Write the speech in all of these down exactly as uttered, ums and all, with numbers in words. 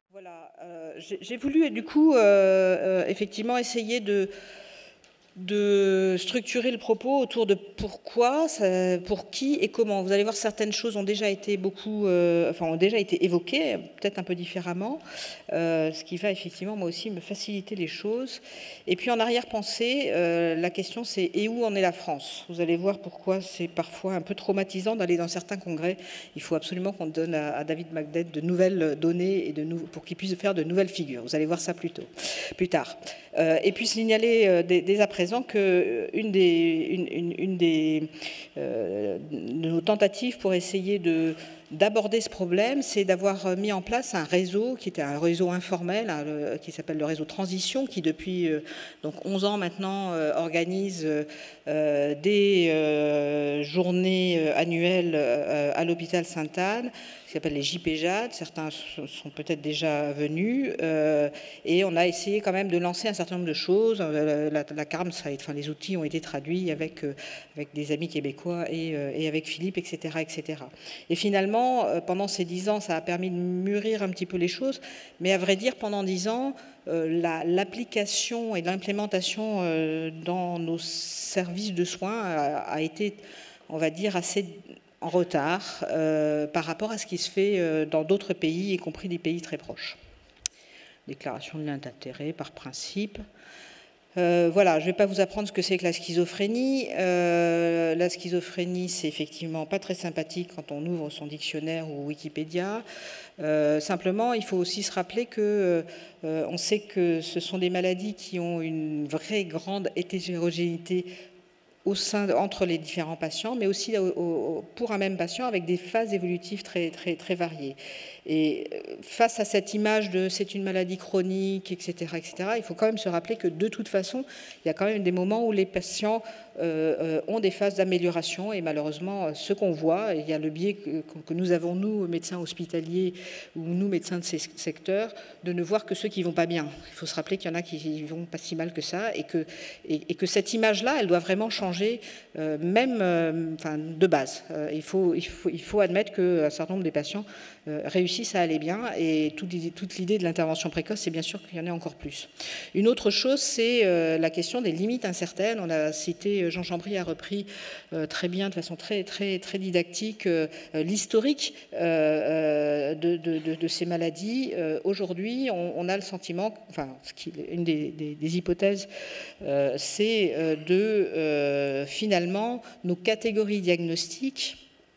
Voilà, euh, j'ai voulu du coup euh, euh, effectivement essayer de, de structurer le propos autour de pourquoi, ça, pour qui et comment. Vous allez voir, certaines choses ont déjà été beaucoup, euh, enfin ont déjà été évoquées, peut-être un peu différemment, euh, ce qui va effectivement moi aussi me faciliter les choses. Et puis en arrière-pensée, euh, la question c'est et où en est la France? Vous allez voir pourquoi c'est parfois un peu traumatisant d'aller dans certains congrès. Il faut absolument qu'on donne à, à David Magdet de nouvelles données et de nou pour qu'il puisse faire de nouvelles figures. Vous allez voir ça plus tôt, plus tard. Euh, et puis signaler euh, dès, dès à présent que une des, une, une, une des euh, de nos tentatives pour essayer de d'aborder ce problème, c'est d'avoir mis en place un réseau qui était un réseau informel, hein, le, qui s'appelle le réseau Transition, qui depuis euh, donc onze ans maintenant euh, organise euh, des euh, journées annuelles euh, à l'hôpital Sainte-Anne, qui s'appelle les J P J A D. Certains sont peut-être déjà venus, euh, et on a essayé quand même de lancer un certain nombre de choses. La, la, la C A R M, ça, enfin, les outils ont été traduits avec, euh, avec des amis québécois et, euh, et avec Philippe, et cetera, et cetera. Et finalement, pendant ces dix ans, ça a permis de mûrir un petit peu les choses, mais à vrai dire, pendant dix ans, euh, l'application et l'implémentation euh, dans nos services de soins a, a été, on va dire, assez en retard euh, par rapport à ce qui se fait euh, dans d'autres pays, y compris des pays très proches. Déclaration de lien d'intérêt par principe. Euh, voilà, je ne vais pas vous apprendre ce que c'est que la schizophrénie. Euh, la schizophrénie, c'est effectivement pas très sympathique quand on ouvre son dictionnaire ou Wikipédia. Euh, simplement, il faut aussi se rappeler que euh, on sait que ce sont des maladies qui ont une vraie grande hétérogénéité au sein, entre les différents patients, mais aussi au, au, pour un même patient avec des phases évolutives très, très, très variées. Et face à cette image de c'est une maladie chronique, et cetera, et cetera, il faut quand même se rappeler que de toute façon, il y a quand même des moments où les patients euh, ont des phases d'amélioration, et malheureusement, ce qu'on voit, il y a le biais que, que nous avons, nous, médecins hospitaliers, ou nous, médecins de ces secteurs, de ne voir que ceux qui ne vont pas bien. Il faut se rappeler qu'il y en a qui ne vont pas si mal que ça, et que, et, et que cette image-là, elle doit vraiment changer, euh, même euh, enfin, de base. Euh, il, faut, il, faut, il faut admettre qu'un certain nombre des patients euh, réussissent à aller bien, et toute, toute l'idée de l'intervention précoce, c'est bien sûr qu'il y en ait encore plus. Une autre chose, c'est euh, la question des limites incertaines. On a cité, Jean Chambry a repris euh, très bien, de façon très, très, très didactique, euh, l'historique euh, de, de, de, de ces maladies. Euh, Aujourd'hui, on, on a le sentiment, enfin, ce qui, une des, des, des hypothèses, euh, c'est euh, de, euh, finalement, nos catégories diagnostiques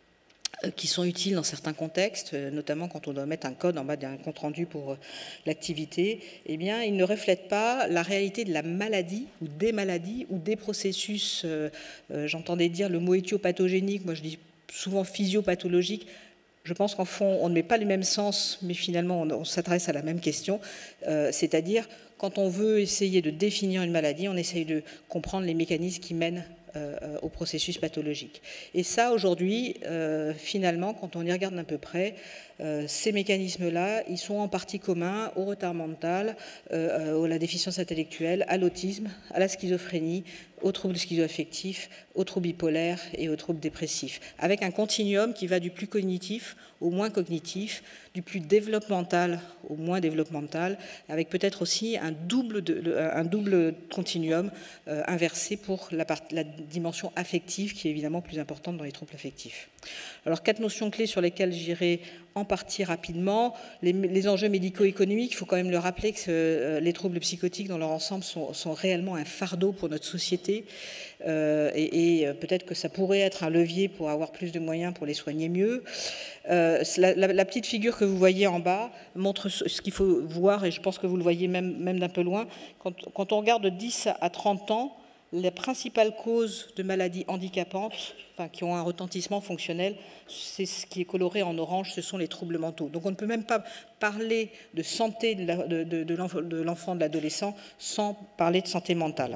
qui sont utiles dans certains contextes, notamment quand on doit mettre un code en bas d'un compte-rendu pour l'activité, eh bien, ils ne reflètent pas la réalité de la maladie ou des maladies ou des processus, euh, euh, j'entendais dire le mot éthiopathogénique, moi je dis souvent physiopathologique. Je pense qu'en fond, on ne met pas les mêmes sens, mais finalement, on, on s'adresse à la même question, euh, c'est-à-dire, quand on veut essayer de définir une maladie, on essaye de comprendre les mécanismes qui mènent Euh, au processus pathologique. Et ça, aujourd'hui, euh, finalement, quand on y regarde d'un peu près, euh, ces mécanismes-là, ils sont en partie communs au retard mental, euh, à la déficience intellectuelle, à l'autisme, à la schizophrénie, aux troubles schizoaffectifs, aux troubles bipolaires et aux troubles dépressifs, avec un continuum qui va du plus cognitif au moins cognitif, du plus développemental au moins développemental, avec peut-être aussi un double, de, un double continuum euh, inversé pour la, part, la dimension affective, qui est évidemment plus importante dans les troubles affectifs. Alors, quatre notions clés sur lesquelles j'irai en partie rapidement. Les, les enjeux médico-économiques, il faut quand même le rappeler que euh, les troubles psychotiques dans leur ensemble sont, sont réellement un fardeau pour notre société, euh, et, et peut-être que ça pourrait être un levier pour avoir plus de moyens pour les soigner mieux. Euh, la, la, la petite figure que vous voyez en bas montre ce, ce qu'il faut voir, et je pense que vous le voyez même, même d'un peu loin. Quand, quand on regarde de dix à trente ans, les principales causes de maladies handicapantes, enfin, qui ont un retentissement fonctionnel, c'est ce qui est coloré en orange, ce sont les troubles mentaux. Donc on ne peut même pas parler de santé de l'enfant, de l'adolescent, sans parler de santé mentale.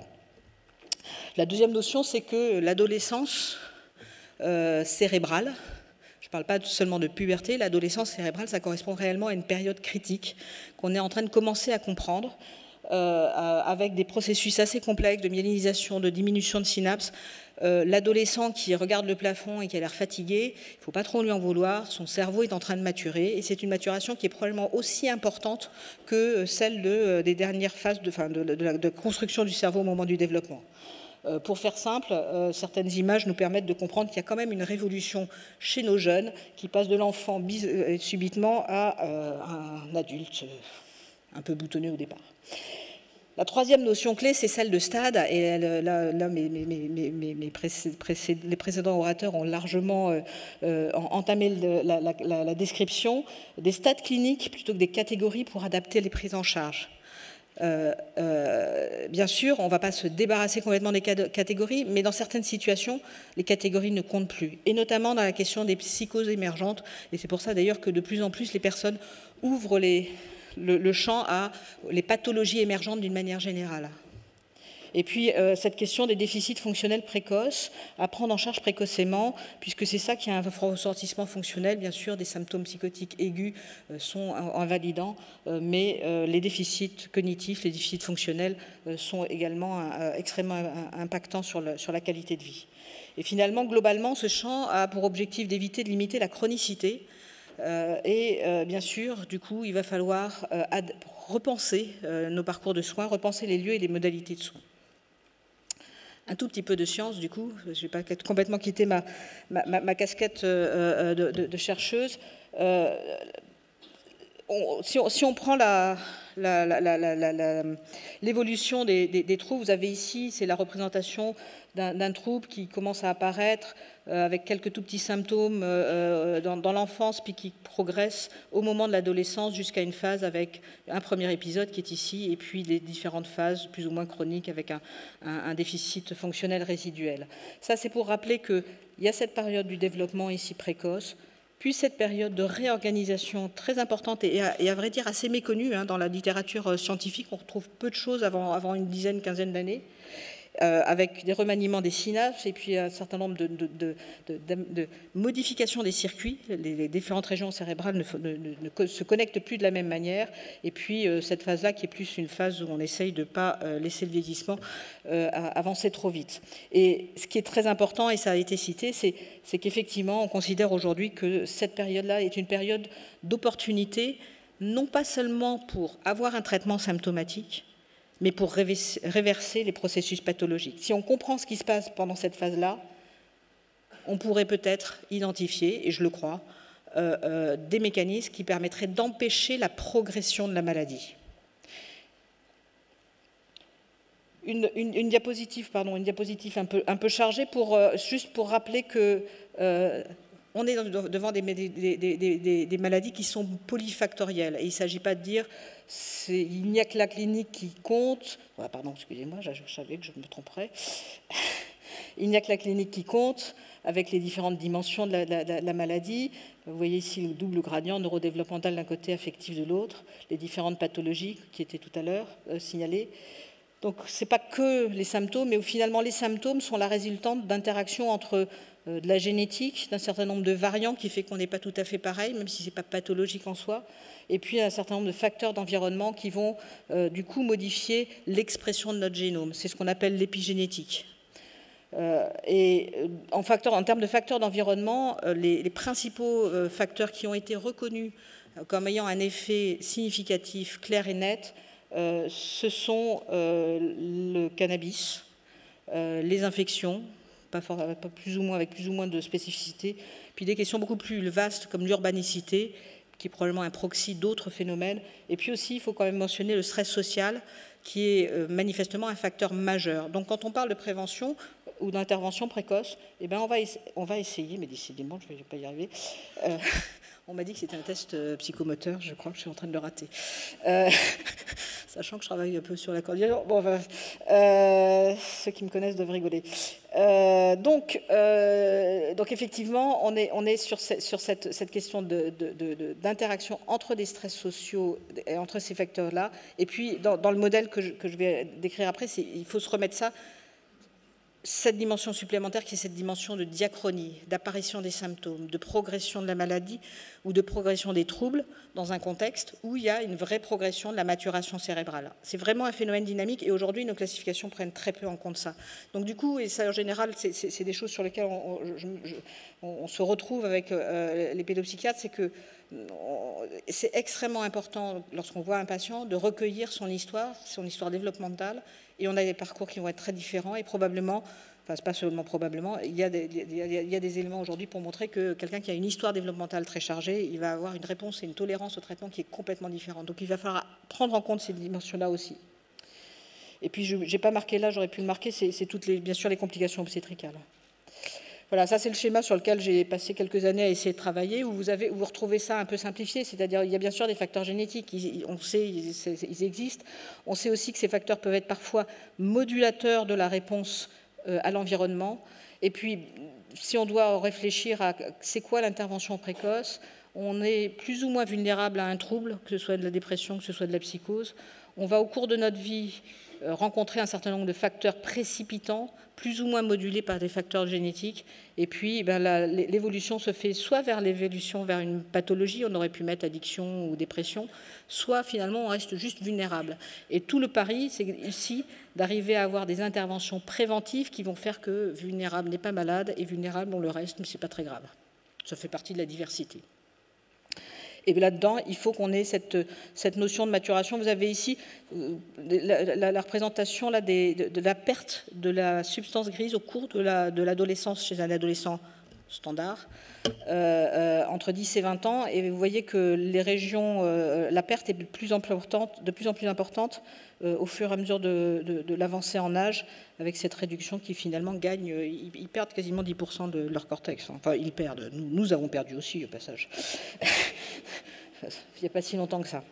La deuxième notion, c'est que l'adolescence euh, cérébrale, je ne parle pas seulement de puberté, l'adolescence cérébrale, ça correspond réellement à une période critique qu'on est en train de commencer à comprendre. euh, avec des processus assez complexes de myélinisation, de diminution de synapses. Euh, L'adolescent qui regarde le plafond et qui a l'air fatigué, il ne faut pas trop lui en vouloir, son cerveau est en train de maturer, et c'est une maturation qui est probablement aussi importante que celle de, des dernières phases de, enfin de, de, de, de construction du cerveau au moment du développement. Euh, pour faire simple, euh, certaines images nous permettent de comprendre qu'il y a quand même une révolution chez nos jeunes qui passe de l'enfant euh, subitement à euh, un adulte euh, un peu boutonneux au départ. La troisième notion clé, c'est celle de stade, et là, là mes, mes, mes, mes précéd les précédents orateurs ont largement euh, euh, entamé le, la, la, la, la description des stades cliniques plutôt que des catégories pour adapter les prises en charge. Euh, euh, bien sûr, on ne va pas se débarrasser complètement des catégories, mais dans certaines situations, les catégories ne comptent plus, et notamment dans la question des psychoses émergentes, et c'est pour ça d'ailleurs que de plus en plus les personnes ouvrent les, le, le champ à les pathologies émergentes d'une manière générale. Et puis, euh, cette question des déficits fonctionnels précoces, à prendre en charge précocement, puisque c'est ça qui a un ressortissement fonctionnel. Bien sûr, des symptômes psychotiques aigus euh, sont invalidants, euh, mais euh, les déficits cognitifs, les déficits fonctionnels euh, sont également euh, extrêmement impactants sur, le, sur la qualité de vie. Et finalement, globalement, ce champ a pour objectif d'éviter de limiter la chronicité. Euh, et euh, bien sûr, du coup, il va falloir euh, repenser euh, nos parcours de soins, repenser les lieux et les modalités de soins. Un tout petit peu de science, du coup, je ne vais pas complètement quitter ma, ma, ma casquette euh, de, de, de chercheuse. Euh, on, si, on, si on prend la, l'évolution des, des, des troubles, vous avez ici, c'est la représentation d'un trouble qui commence à apparaître euh, avec quelques tout petits symptômes euh, dans, dans l'enfance, puis qui progresse au moment de l'adolescence jusqu'à une phase avec un premier épisode qui est ici, et puis les différentes phases plus ou moins chroniques avec un, un, un déficit fonctionnel résiduel. Ça, c'est pour rappeler qu'il y a cette période du développement ici précoce, puis cette période de réorganisation très importante et à, et à vrai dire assez méconnue hein, dans la littérature scientifique. On retrouve peu de choses avant, avant une dizaine, quinzaine d'années, euh, avec des remaniements des synapses et puis un certain nombre de, de, de, de, de modifications des circuits. Les, les différentes régions cérébrales ne, ne, ne, ne se connectent plus de la même manière. Et puis euh, cette phase-là qui est plus une phase où on essaye de ne pas euh, laisser le vieillissement euh, avancer trop vite. Et ce qui est très important, et ça a été cité, c'est c'est qu'effectivement, on considère aujourd'hui que cette période-là est une période d'opportunité, non pas seulement pour avoir un traitement symptomatique, mais pour réverser les processus pathologiques. Si on comprend ce qui se passe pendant cette phase-là, on pourrait peut-être identifier, et je le crois, euh, euh, des mécanismes qui permettraient d'empêcher la progression de la maladie. Une, une, une diapositive, pardon, une diapositive un peu, un peu chargée, pour, euh, juste pour rappeler que euh, on est devant des, des, des, des, des maladies qui sont polyfactorielles. Et il ne s'agit pas de dire il n'y a que la clinique qui compte. Ah, pardon, excusez-moi, je, je savais que je me tromperais. Il n'y a que la clinique qui compte, avec les différentes dimensions de la, de la, de la maladie. Vous voyez ici le double gradient neurodéveloppemental d'un côté, affectif de l'autre, les différentes pathologies qui étaient tout à l'heure euh, signalées. Donc, ce n'est pas que les symptômes, mais où finalement les symptômes sont la résultante d'interactions entre euh, de la génétique, d'un certain nombre de variants qui fait qu'on n'est pas tout à fait pareil, même si ce n'est pas pathologique en soi, et puis un certain nombre de facteurs d'environnement qui vont euh, du coup modifier l'expression de notre génome. C'est ce qu'on appelle l'épigénétique. Euh, et en, facteur, en termes de facteurs d'environnement, euh, les, les principaux euh, facteurs qui ont été reconnus euh, comme ayant un effet significatif, clair et net, Euh, ce sont euh, le cannabis, euh, les infections, pas, fort, pas plus ou moins, avec plus ou moins de spécificité, puis des questions beaucoup plus vastes comme l'urbanicité, qui est probablement un proxy d'autres phénomènes, et puis aussi, il faut quand même mentionner le stress social, qui est euh, manifestement un facteur majeur. Donc quand on parle de prévention ou d'intervention précoce, eh bien, on, va on va essayer, mais décidément, je ne vais pas y arriver, euh, on m'a dit que c'était un test euh, psychomoteur, je crois que je suis en train de le rater. Euh, sachant que je travaille un peu sur la coordination. Bon, enfin, euh, ceux qui me connaissent doivent rigoler. Euh, donc, euh, donc, effectivement, on est, on est sur, ce, sur cette, cette question d'interaction entre des stress sociaux et entre ces facteurs-là. Et puis, dans, dans le modèle que je, que je vais décrire après, il faut se remettre ça. cette dimension supplémentaire qui est cette dimension de diachronie, d'apparition des symptômes, de progression de la maladie ou de progression des troubles dans un contexte où il y a une vraie progression de la maturation cérébrale. C'est vraiment un phénomène dynamique et aujourd'hui nos classifications prennent très peu en compte ça. Donc du coup, et ça en général, c'est des choses sur lesquelles on, on, je, je, on se retrouve avec euh, les pédopsychiatres, c'est que c'est extrêmement important lorsqu'on voit un patient de recueillir son histoire, son histoire développementale, et on a des parcours qui vont être très différents et probablement, enfin c'est pas seulement probablement, il y a des, il y a, il y a des éléments aujourd'hui pour montrer que quelqu'un qui a une histoire développementale très chargée, il va avoir une réponse et une tolérance au traitement qui est complètement différente. Donc il va falloir prendre en compte ces dimensions-là aussi. Et puis je n'ai pas marqué là, j'aurais pu le marquer, c'est toutes les, bien sûr les complications obstétricales. Voilà, ça c'est le schéma sur lequel j'ai passé quelques années à essayer de travailler, où vous, avez, où vous retrouvez ça un peu simplifié, c'est-à-dire il y a bien sûr des facteurs génétiques, ils, on sait, ils, ils existent, on sait aussi que ces facteurs peuvent être parfois modulateurs de la réponse euh, à l'environnement, et puis si on doit réfléchir à c'est quoi l'intervention précoce, on est plus ou moins vulnérable à un trouble, que ce soit de la dépression, que ce soit de la psychose, on va au cours de notre vie rencontrer un certain nombre de facteurs précipitants, plus ou moins modulés par des facteurs génétiques, et puis ben, l'évolution se fait soit vers l'évolution vers une pathologie, on aurait pu mettre addiction ou dépression, soit finalement on reste juste vulnérable. Et tout le pari, c'est ici d'arriver à avoir des interventions préventives qui vont faire que vulnérable n'est pas malade, et vulnérable on le reste, mais c'est pas très grave. Ça fait partie de la diversité. Et là-dedans, il faut qu'on ait cette, cette notion de maturation. Vous avez ici euh, la, la, la représentation là, des, de, de la perte de la substance grise au cours de l'adolescence la, de chez un adolescent standard, euh, euh, entre dix et vingt ans. Et vous voyez que les régions, euh, la perte est de plus en plus importante, de plus en plus importante euh, au fur et à mesure de, de, de l'avancée en âge, avec cette réduction qui finalement gagne, ils, ils perdent quasiment dix pour cent de leur cortex. Enfin, ils perdent. Nous, nous avons perdu aussi, au passage. Il n'y a pas si longtemps que ça.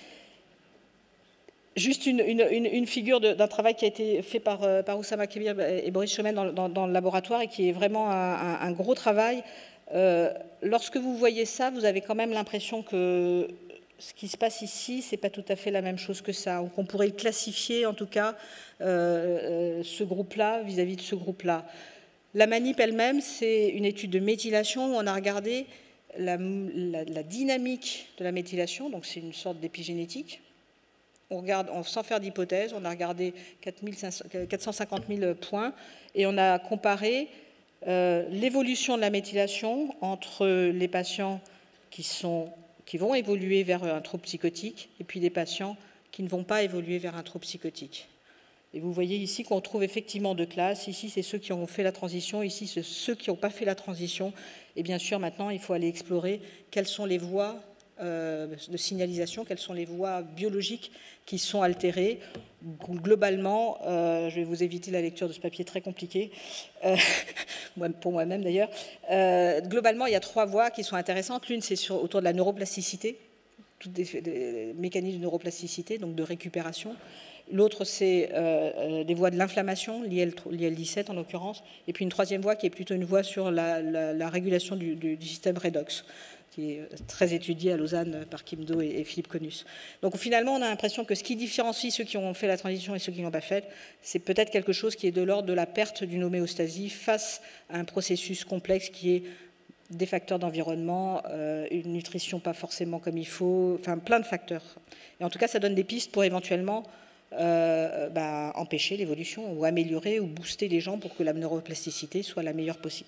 Juste une, une, une figure d'un travail qui a été fait par, par Oussama Kebir et Boris Chomen dans, dans, dans le laboratoire et qui est vraiment un, un, un gros travail. Euh, lorsque vous voyez ça, vous avez quand même l'impression que ce qui se passe ici, ce n'est pas tout à fait la même chose que ça. Ou qu'on pourrait classifier, en tout cas, euh, ce groupe-là vis-à-vis de ce groupe-là. La manip elle-même, c'est une étude de méthylation où on a regardé la, la, la dynamique de la méthylation, donc c'est une sorte d'épigénétique. On regarde, on, sans faire d'hypothèse, on a regardé quatre cent cinquante mille points et on a comparé euh, l'évolution de la méthylation entre les patients qui, sont, qui vont évoluer vers un trouble psychotique et puis les patients qui ne vont pas évoluer vers un trouble psychotique. Et vous voyez ici qu'on trouve effectivement deux classes. Ici, c'est ceux qui ont fait la transition. Ici, c'est ceux qui n'ont pas fait la transition. Et bien sûr, maintenant, il faut aller explorer quelles sont les voies euh, de signalisation, quelles sont les voies biologiques qui sont altérées. Globalement, euh, je vais vous éviter la lecture de ce papier très compliqué, euh, pour moi-même d'ailleurs. Euh, globalement, il y a trois voies qui sont intéressantes. L'une, c'est autour de la neuroplasticité, tous des, des mécanismes de neuroplasticité, donc de récupération. L'autre, c'est euh, des voies de l'inflammation, l'I L dix-sept en l'occurrence, et puis une troisième voie qui est plutôt une voie sur la, la, la régulation du, du, du système redox, qui est très étudiée à Lausanne par Kim Do et, et Philippe Conus. Donc finalement, on a l'impression que ce qui différencie ceux qui ont fait la transition et ceux qui ne l'ont pas faite, c'est peut-être quelque chose qui est de l'ordre de la perte d'une homéostasie face à un processus complexe qui est des facteurs d'environnement, euh, une nutrition pas forcément comme il faut, enfin plein de facteurs. Et en tout cas, ça donne des pistes pour éventuellement Euh, bah, empêcher l'évolution ou améliorer ou booster les gens pour que la neuroplasticité soit la meilleure possible.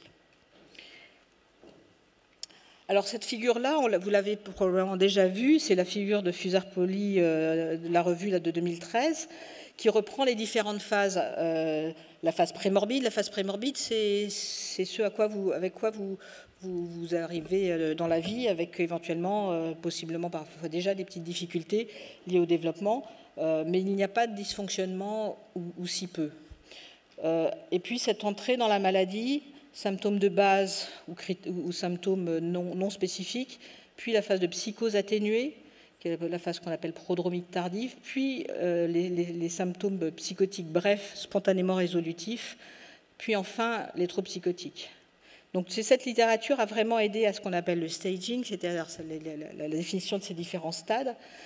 Alors cette figure-là, vous l'avez probablement déjà vue, c'est la figure de Fusar-Poli euh, de la revue là, de deux mille treize, qui reprend les différentes phases. Euh, la phase prémorbide, la phase prémorbide, c'est ce à quoi vous, avec quoi vous, vous, vous arrivez dans la vie, avec éventuellement, euh, possiblement parfois déjà des petites difficultés liées au développement. Euh, mais il n'y a pas de dysfonctionnement ou, ou si peu. Euh, et puis cette entrée dans la maladie, symptômes de base ou, ou symptômes non, non spécifiques, puis la phase de psychose atténuée, qui est la phase qu'on appelle prodromique tardive, puis euh, les, les, les symptômes psychotiques brefs, spontanément résolutifs, puis enfin les troubles psychotiques. Donc cette littérature a vraiment aidé à ce qu'on appelle le staging, c'est-à-dire la, la, la définition de ces différents stades.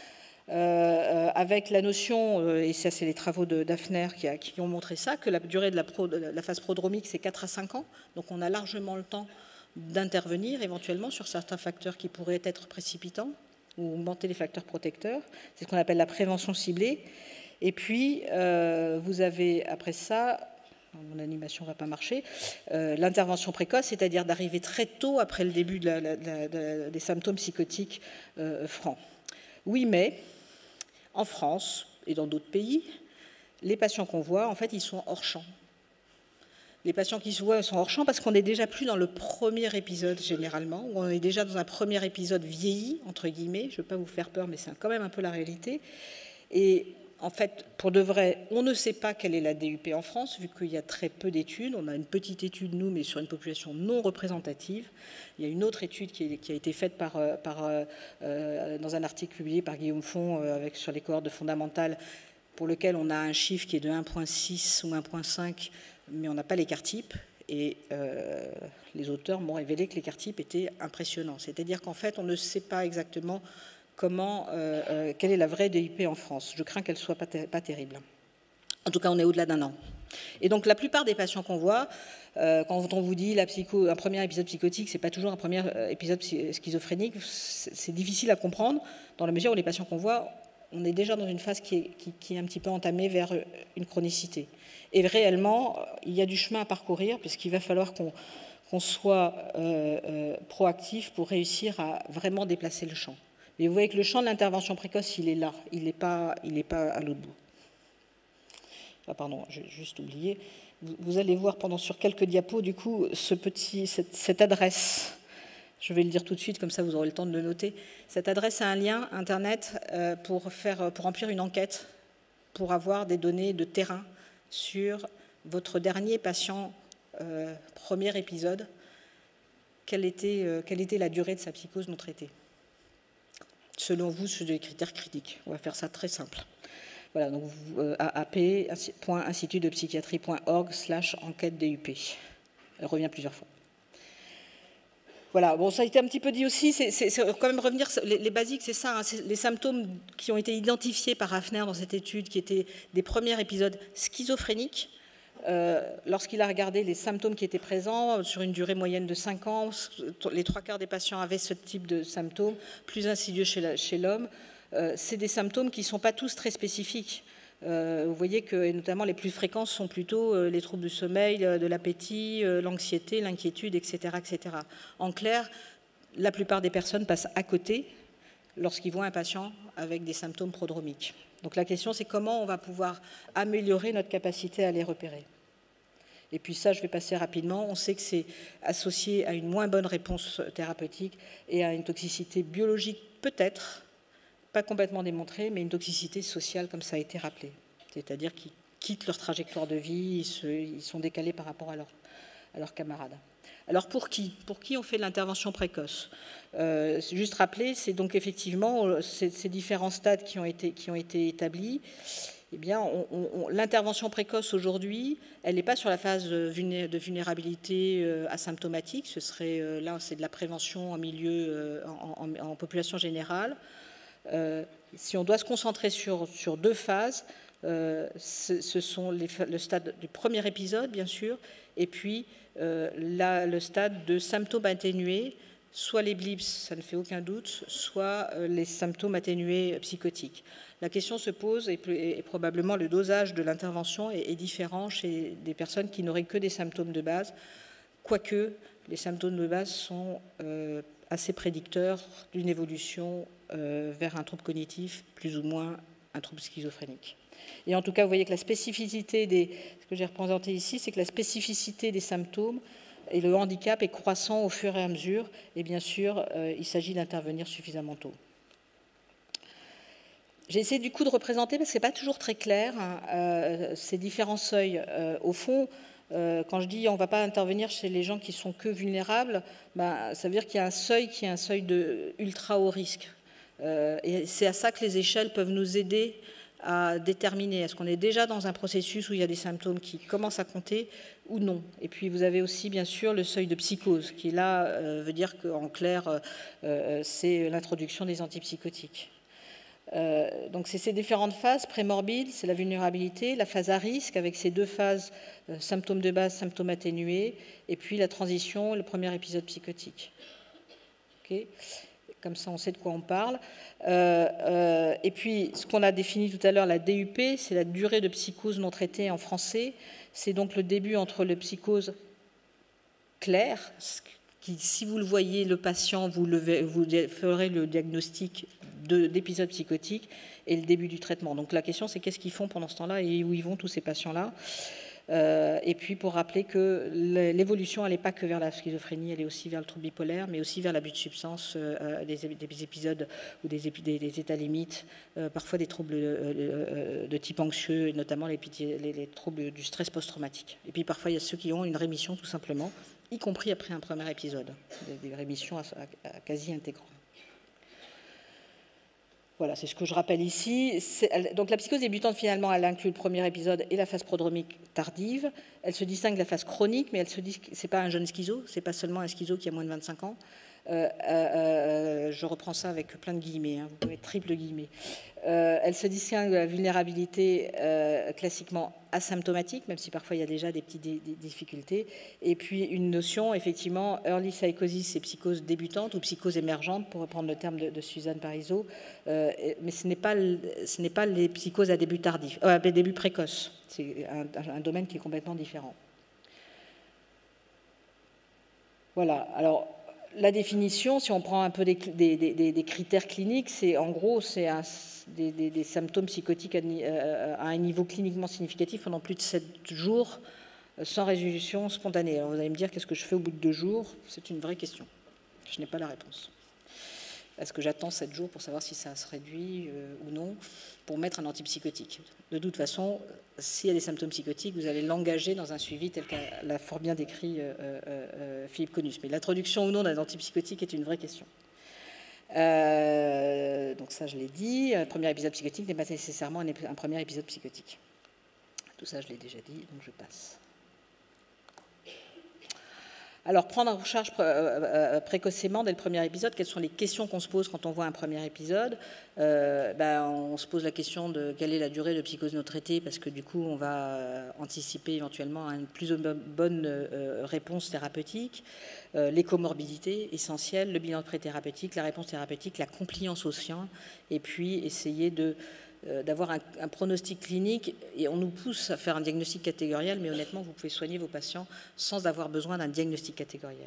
euh, avec la notion, euh, et ça c'est les travaux de Daphner qui, a, qui ont montré ça, que la durée de la, pro, de la phase prodromique c'est quatre à cinq ans, donc on a largement le temps d'intervenir éventuellement sur certains facteurs qui pourraient être précipitants ou augmenter les facteurs protecteurs. C'est ce qu'on appelle la prévention ciblée. Et puis, euh, vous avez après ça, mon animation ne va pas marcher, euh, l'intervention précoce, c'est-à-dire d'arriver très tôt après le début de la, la, la, de, des symptômes psychotiques euh, francs. Oui, mais en France et dans d'autres pays, les patients qu'on voit, en fait, ils sont hors champ. Les patients qui se voient sont hors champ parce qu'on n'est déjà plus dans le premier épisode généralement, où on est déjà dans un premier épisode vieilli, entre guillemets, je ne veux pas vous faire peur, mais c'est quand même un peu la réalité. Et en fait, pour de vrai, on ne sait pas quelle est la D U P en France, vu qu'il y a très peu d'études. On a une petite étude, nous, mais sur une population non représentative. Il y a une autre étude qui, est, qui a été faite par, par, euh, dans un article publié par Guillaume Font euh, avec, sur les cohortes fondamentales, pour lequel on a un chiffre qui est de un virgule six ou un virgule cinq, mais on n'a pas l'écart type. Et euh, les auteurs m'ont révélé que l'écart type était impressionnant. C'est-à-dire qu'en fait, on ne sait pas exactement comment, euh, euh, quelle est la vraie D U P en France. Je crains qu'elle ne soit pas, ter pas terrible. En tout cas, on est au-delà d'un an. Et donc, la plupart des patients qu'on voit, euh, quand on vous dit la psycho, un premier épisode psychotique, ce n'est pas toujours un premier épisode schizophrénique, c'est difficile à comprendre, dans la mesure où les patients qu'on voit, on est déjà dans une phase qui est, qui, qui est un petit peu entamée vers une chronicité. Et réellement, il y a du chemin à parcourir, puisqu'il va falloir qu'on qu'on soit euh, euh, proactif pour réussir à vraiment déplacer le champ. Mais vous voyez que le champ de l'intervention précoce, il est là, il n'est pas, il n'est pas à l'autre bout. Ah, pardon, j'ai juste oublié. Vous, vous allez voir pendant sur quelques diapos, du coup, ce petit, cette, cette adresse. Je vais le dire tout de suite, comme ça vous aurez le temps de le noter. Cette adresse a un lien Internet euh, pour, faire, pour remplir une enquête, pour avoir des données de terrain sur votre dernier patient, euh, premier épisode, quelle était, euh, quelle était la durée de sa psychose non traitée. Selon vous, sur des critères critiques. On va faire ça très simple. Voilà, donc euh, A A P point institut de psychiatrie point org slash enquête D U P. Elle revient plusieurs fois. Voilà, bon, ça a été un petit peu dit aussi, c'est quand même revenir, les, les basiques, c'est ça, hein, les symptômes qui ont été identifiés par Hafner dans cette étude, qui étaient des premiers épisodes schizophréniques, euh, lorsqu'il a regardé les symptômes qui étaient présents, sur une durée moyenne de cinq ans, les trois quarts des patients avaient ce type de symptômes, plus insidieux chez l'homme, euh, c'est des symptômes qui ne sont pas tous très spécifiques. Euh, vous voyez que, et notamment, les plus fréquents sont plutôt euh, les troubles du sommeil, euh, de l'appétit, euh, l'anxiété, l'inquiétude, et cetera, et cetera. En clair, la plupart des personnes passent à côté lorsqu'ils voient un patient avec des symptômes prodromiques. Donc la question, c'est comment on va pouvoir améliorer notre capacité à les repérer. Et puis ça, je vais passer rapidement. On sait que c'est associé à une moins bonne réponse thérapeutique et à une toxicité biologique, peut-être, pas complètement démontrée, mais une toxicité sociale, comme ça a été rappelé. C'est-à-dire qu'ils quittent leur trajectoire de vie, ils, se, ils sont décalés par rapport à, leur, à leurs camarades. Alors pour qui? Pour qui on fait de l'intervention précoce? euh, Juste rappeler, c'est donc effectivement ces, ces différents stades qui ont été, qui ont été établis. Eh bien, l'intervention précoce aujourd'hui, elle n'est pas sur la phase de vulnérabilité euh, asymptomatique. Ce serait euh, là, c'est de la prévention en milieu, euh, en, en, en population générale. Euh, si on doit se concentrer sur, sur deux phases, euh, ce, ce sont les, le stade du premier épisode, bien sûr, et puis euh, la, le stade de symptômes atténués, soit les blips, ça ne fait aucun doute, soit euh, les symptômes atténués psychotiques. La question se pose, et, et probablement le dosage de l'intervention est, est différent chez des personnes qui n'auraient que des symptômes de base, quoique les symptômes de base sont euh, assez prédicteurs d'une évolution euh, vers un trouble cognitif, plus ou moins un trouble schizophrénique. Et en tout cas, vous voyez que la spécificité des... Ce que j'ai représenté ici, c'est que la spécificité des symptômes et le handicap est croissant au fur et à mesure. Et bien sûr, euh, il s'agit d'intervenir suffisamment tôt. J'ai essayé du coup de représenter, parce que ce n'est pas toujours très clair, hein, euh, ces différents seuils. Euh, au fond, euh, quand je dis on ne va pas intervenir chez les gens qui sont que vulnérables, ben, ça veut dire qu'il y a un seuil qui est un seuil de ultra haut risque. Euh, et c'est à ça que les échelles peuvent nous aider à déterminer est-ce qu'on est déjà dans un processus où il y a des symptômes qui commencent à compter ou non. Et puis vous avez aussi bien sûr le seuil de psychose qui là euh, veut dire qu'en clair euh, c'est l'introduction des antipsychotiques. Euh, donc c'est ces différentes phases, prémorbide, c'est la vulnérabilité, la phase à risque avec ces deux phases, euh, symptômes de base, symptômes atténués, et puis la transition, le premier épisode psychotique. Okay, comme ça on sait de quoi on parle. Euh, euh, et puis ce qu'on a défini tout à l'heure, la D U P, c'est la durée de psychose non traitée en français. C'est donc le début entre le psychose claire, qui, si vous le voyez, le patient, vous, le, vous ferez le diagnostic d'épisode psychotique et le début du traitement. Donc la question, c'est qu'est-ce qu'ils font pendant ce temps-là et où ils vont tous ces patients-là. Euh, et puis pour rappeler que l'évolution, elle n'est pas que vers la schizophrénie, elle est aussi vers le trouble bipolaire, mais aussi vers l'abus de substances, euh, des, des épisodes ou des, des, des états limites, euh, parfois des troubles euh, de type anxieux, et notamment les, les, les troubles du stress post-traumatique. Et puis parfois, il y a ceux qui ont une rémission tout simplement, y compris après un premier épisode, des, des rémissions à, à, à quasi intégrales. Voilà, c'est ce que je rappelle ici. Donc la psychose débutante, finalement, elle inclut le premier épisode et la phase prodromique tardive. Elle se distingue de la phase chronique, mais elle se dit que ce n'est pas un jeune schizo, ce n'est pas seulement un schizo qui a moins de vingt-cinq ans. Euh, euh, je reprends ça avec plein de guillemets, hein, vous pouvez mettre triple guillemets. Euh, elle se distingue de la vulnérabilité euh, classiquement asymptomatique, même si parfois il y a déjà des petites des, des difficultés. Et puis une notion, effectivement, early psychosis, c'est psychose débutante ou psychose émergente, pour reprendre le terme de, de Suzanne Parisot. Euh, mais ce n'est pas, ce n'est pas les psychoses à début tardif, euh, à début précoce. C'est un, un domaine qui est complètement différent. Voilà. Alors, la définition, si on prend un peu des, des, des, des critères cliniques, c'est en gros, c'est des, des, des symptômes psychotiques à, à un niveau cliniquement significatif pendant plus de sept jours, sans résolution spontanée. Alors vous allez me dire, qu'est-ce que je fais au bout de deux jours? C'est une vraie question. Je n'ai pas la réponse. Est-ce que j'attends sept jours pour savoir si ça se réduit euh, ou non, pour mettre un antipsychotique? De toute façon, s'il y a des symptômes psychotiques, vous allez l'engager dans un suivi tel qu'a fort bien décrit euh, euh, Philippe Conus. Mais l'introduction ou non d'un antipsychotique est une vraie question. Euh, donc ça, je l'ai dit. Un premier épisode psychotique n'est pas nécessairement un, un premier épisode psychotique. Tout ça, je l'ai déjà dit, donc je passe. Alors, prendre en charge précocement dès le premier épisode, quelles sont les questions qu'on se pose quand on voit un premier épisode? euh, ben, On se pose la question de quelle est la durée de psychose non traitée, parce que du coup, on va anticiper éventuellement une plus bonne réponse thérapeutique. Euh, les comorbidités essentielles, le bilan pré-thérapeutique, la réponse thérapeutique, la compliance aux soins, et puis essayer de d'avoir un, un pronostic clinique, et on nous pousse à faire un diagnostic catégoriel, mais honnêtement, vous pouvez soigner vos patients sans avoir besoin d'un diagnostic catégoriel.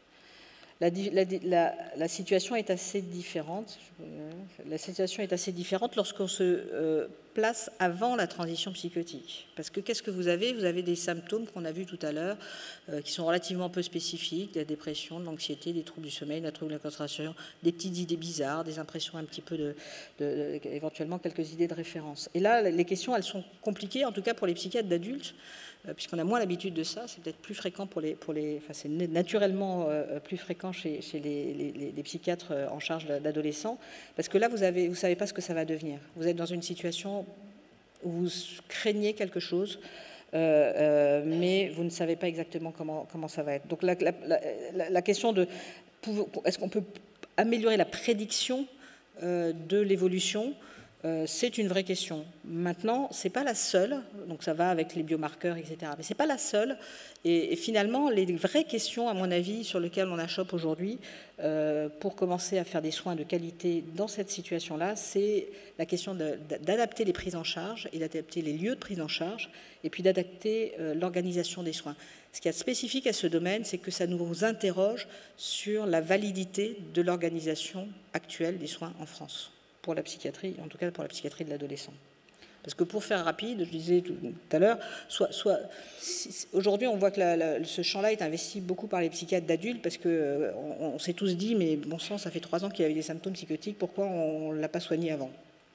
La, la, la, la situation est assez différente. La situation est assez différente lorsqu'on se euh, place avant la transition psychotique. Parce que qu'est-ce que vous avez? Vous avez des symptômes qu'on a vus tout à l'heure, euh, qui sont relativement peu spécifiques, de la dépression, de l'anxiété, des troubles du sommeil, des troubles de la concentration, des petites idées bizarres, des impressions un petit peu de, de, de éventuellement quelques idées de référence. Et là, les questions, elles sont compliquées, en tout cas pour les psychiatres d'adultes, puisqu'on a moins l'habitude de ça, c'est peut-être plus fréquent pour les, pour les, enfin c'est naturellement euh, plus fréquent chez, chez les, les, les psychiatres en charge d'adolescents, parce que là vous avez, vous savez pas ce que ça va devenir. Vous êtes dans une situation où vous craignez quelque chose, euh, euh, mais vous ne savez pas exactement comment, comment ça va être. Donc la, la, la, la question de, est-ce qu'on peut améliorer la prédiction euh, de l'évolution? Euh, c'est une vraie question. Maintenant, ce n'est pas la seule, donc ça va avec les biomarqueurs, et cetera. Mais ce n'est pas la seule. Et, et finalement, les vraies questions, à mon avis, sur lesquelles on achoppe aujourd'hui, euh, pour commencer à faire des soins de qualité dans cette situation-là, c'est la question d'adapter les prises en charge et d'adapter les lieux de prise en charge, et puis d'adapter euh, l'organisation des soins. Ce qui est spécifique à ce domaine, c'est que ça nous interroge sur la validité de l'organisation actuelle des soins en France, pour la psychiatrie, en tout cas pour la psychiatrie de l'adolescent. Parce que pour faire rapide, je disais tout, tout à l'heure, soit, soit, si, aujourd'hui on voit que la, la, ce champ-là est investi beaucoup par les psychiatres d'adultes, parce qu'on euh, on s'est tous dit, mais bon sang, ça fait trois ans qu'il y avait des symptômes psychotiques, pourquoi on ne l'a pas soigné avant?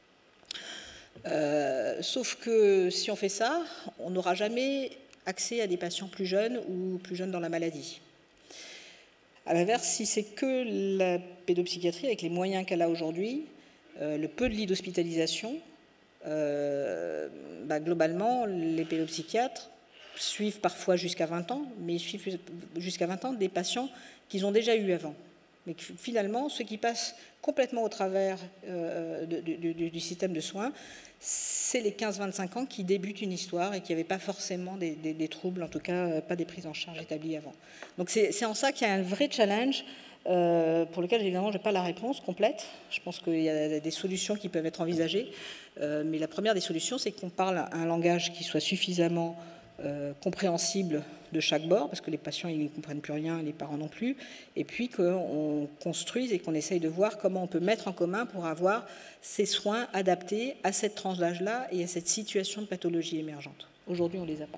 euh, Sauf que si on fait ça, on n'aura jamais accès à des patients plus jeunes ou plus jeunes dans la maladie. À l'inverse, si c'est que la pédopsychiatrie, avec les moyens qu'elle a aujourd'hui, Euh, le peu de lits d'hospitalisation, euh, bah, globalement, les pédopsychiatres suivent parfois jusqu'à vingt ans, mais ils suivent jusqu'à vingt ans des patients qu'ils ont déjà eu avant. mais que finalement, ceux qui passent complètement au travers euh, de, de, de, du système de soins, c'est les quinze vingt-cinq ans qui débutent une histoire et qui n'avaient pas forcément des, des, des troubles, en tout cas pas des prises en charge établies avant. Donc c'est en ça qu'il y a un vrai challenge euh, pour lequel évidemment je n'ai pas la réponse complète. Je pense qu'il y a des solutions qui peuvent être envisagées, euh, mais la première des solutions, c'est qu'on parle un langage qui soit suffisamment euh, compréhensible de chaque bord, parce que les patients ils ne comprennent plus rien, les parents non plus, et puis qu'on construise et qu'on essaye de voir comment on peut mettre en commun pour avoir ces soins adaptés à cette tranche d'âge-là et à cette situation de pathologie émergente. Aujourd'hui, on ne les a pas.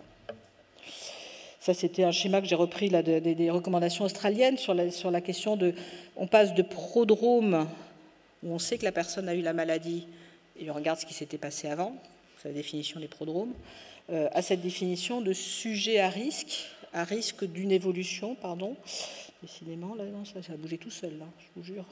Ça, c'était un schéma que j'ai repris là, de, de, des recommandations australiennes sur la, sur la question de... On passe de prodrome, où on sait que la personne a eu la maladie, et on regarde ce qui s'était passé avant, c'est la définition des prodromes, euh, à cette définition de sujet à risque, à risque d'une évolution, pardon. Décidément, là, non, ça, ça a bougé tout seul, là, je vous jure.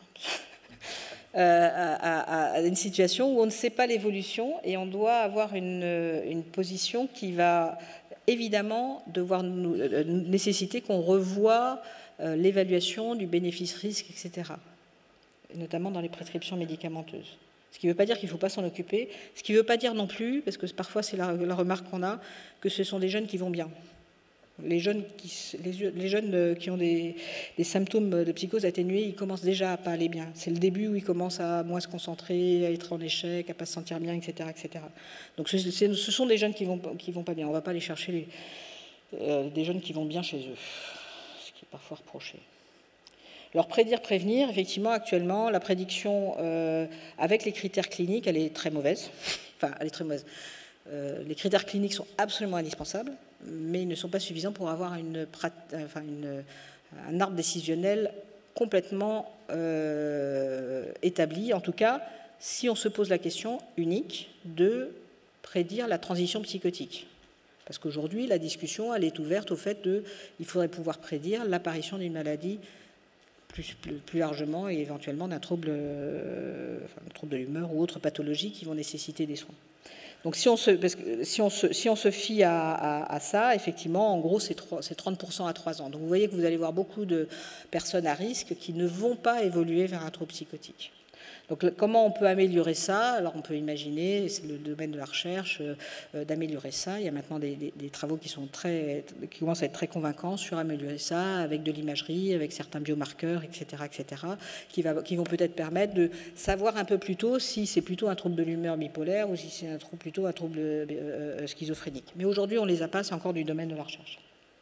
Euh, à, à, à une situation où on ne sait pas l'évolution et on doit avoir une, une position qui va évidemment devoir nous, euh, nécessiter qu'on revoie euh, l'évaluation du bénéfice-risque, et cetera, et notamment dans les prescriptions médicamenteuses. Ce qui ne veut pas dire qu'il ne faut pas s'en occuper, ce qui ne veut pas dire non plus, parce que parfois c'est la, la remarque qu'on a, que ce sont des jeunes qui vont bien. Les jeunes qui, les, les jeunes qui ont des, des symptômes de psychose atténués, ils commencent déjà à ne pas aller bien. C'est le début où ils commencent à moins se concentrer, à être en échec, à ne pas se sentir bien, et cetera et cetera. Donc ce, ce sont des jeunes qui ne vont, qui vont pas bien. On ne va pas aller chercher les, euh, des jeunes qui vont bien chez eux, ce qui est parfois reproché. Alors prédire, prévenir, effectivement, actuellement, la prédiction euh, avec les critères cliniques, elle est très mauvaise. Enfin, elle est très mauvaise. Euh, les critères cliniques sont absolument indispensables, mais ils ne sont pas suffisants pour avoir une, enfin une, un arbre décisionnel complètement euh, établi, en tout cas, si on se pose la question unique de prédire la transition psychotique. Parce qu'aujourd'hui, la discussion, elle est ouverte au fait de, il faudrait pouvoir prédire l'apparition d'une maladie plus, plus, plus largement et éventuellement d'un trouble, euh, enfin, un trouble de l'humeur ou autre pathologie qui vont nécessiter des soins. Donc si on se, parce que si on se, si on se fie à, à, à ça, effectivement, en gros, c'est trente pour cent à trois ans. Donc vous voyez que vous allez voir beaucoup de personnes à risque qui ne vont pas évoluer vers un trouble psychotique. Donc comment on peut améliorer ça? Alors on peut imaginer, c'est le domaine de la recherche, euh, d'améliorer ça. Il y a maintenant des, des, des travaux qui, sont très, qui commencent à être très convaincants sur améliorer ça avec de l'imagerie, avec certains biomarqueurs, et cetera, et cetera, qui, va, qui vont peut-être permettre de savoir un peu plus tôt si c'est plutôt un trouble de l'humeur bipolaire ou si c'est un trouble, plutôt un trouble euh, schizophrénique. Mais aujourd'hui, on ne les a pas, c'est encore du domaine de la recherche.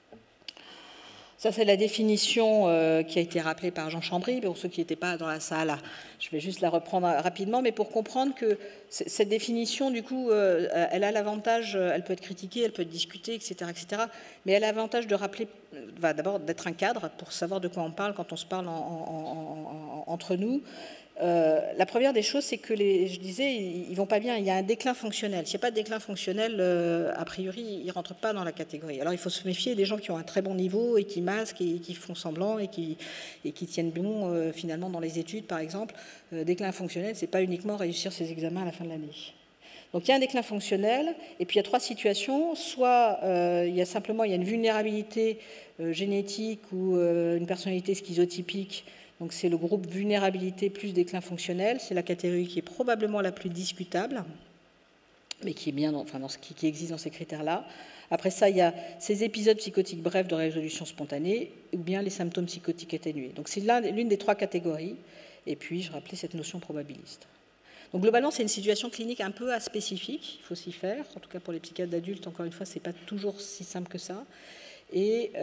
Ça, c'est la définition euh, qui a été rappelée par Jean Chambry. Pour ceux qui n'étaient pas dans la salle, je vais juste la reprendre rapidement, mais pour comprendre que cette définition, du coup, euh, elle a l'avantage, elle peut être critiquée, elle peut être discutée, et cetera, et cetera, mais elle a l'avantage de rappeler, bah, d'abord d'être un cadre pour savoir de quoi on parle quand on se parle en, en, en, entre nous. Euh, la première des choses, c'est que, les, je disais, ils ne vont pas bien. Il y a un déclin fonctionnel. S'il n'y a pas de déclin fonctionnel, euh, a priori, ils ne rentrent pas dans la catégorie. Alors, il faut se méfier des gens qui ont un très bon niveau et qui masquent et qui font semblant et qui, et qui tiennent bon, euh, finalement, dans les études, par exemple. Euh, déclin fonctionnel, ce n'est pas uniquement réussir ses examens à la fin de l'année. Donc, il y a un déclin fonctionnel, et puis il y a trois situations. Soit euh, il y a simplement il y a une vulnérabilité euh, génétique ou euh, une personnalité schizotypique. Donc c'est le groupe vulnérabilité plus déclin fonctionnel, c'est la catégorie qui est probablement la plus discutable, mais qui est bien, dans, enfin dans ce qui, qui existe dans ces critères-là. Après ça, il y a ces épisodes psychotiques brefs de résolution spontanée, ou bien les symptômes psychotiques atténués. Donc c'est l'une des trois catégories. Et puis je rappelais cette notion probabiliste. Donc globalement, c'est une situation clinique un peu aspécifique, il faut s'y faire. En tout cas pour les psychiatres d'adultes, encore une fois, c'est pas toujours si simple que ça. Et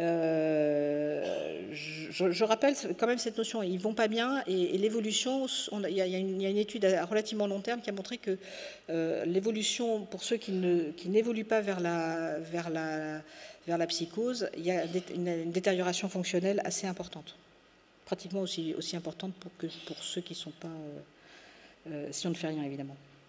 euh, je, je rappelle quand même cette notion, ils ne vont pas bien, et, et l'évolution, il, il y a une étude à relativement long terme qui a montré que euh, l'évolution, pour ceux qui, ne, qui n'évoluent pas vers la, vers, la, vers la psychose, il y a une, une détérioration fonctionnelle assez importante, pratiquement aussi, aussi importante pour, que, pour ceux qui ne sont pas, euh, euh, si on ne fait rien évidemment.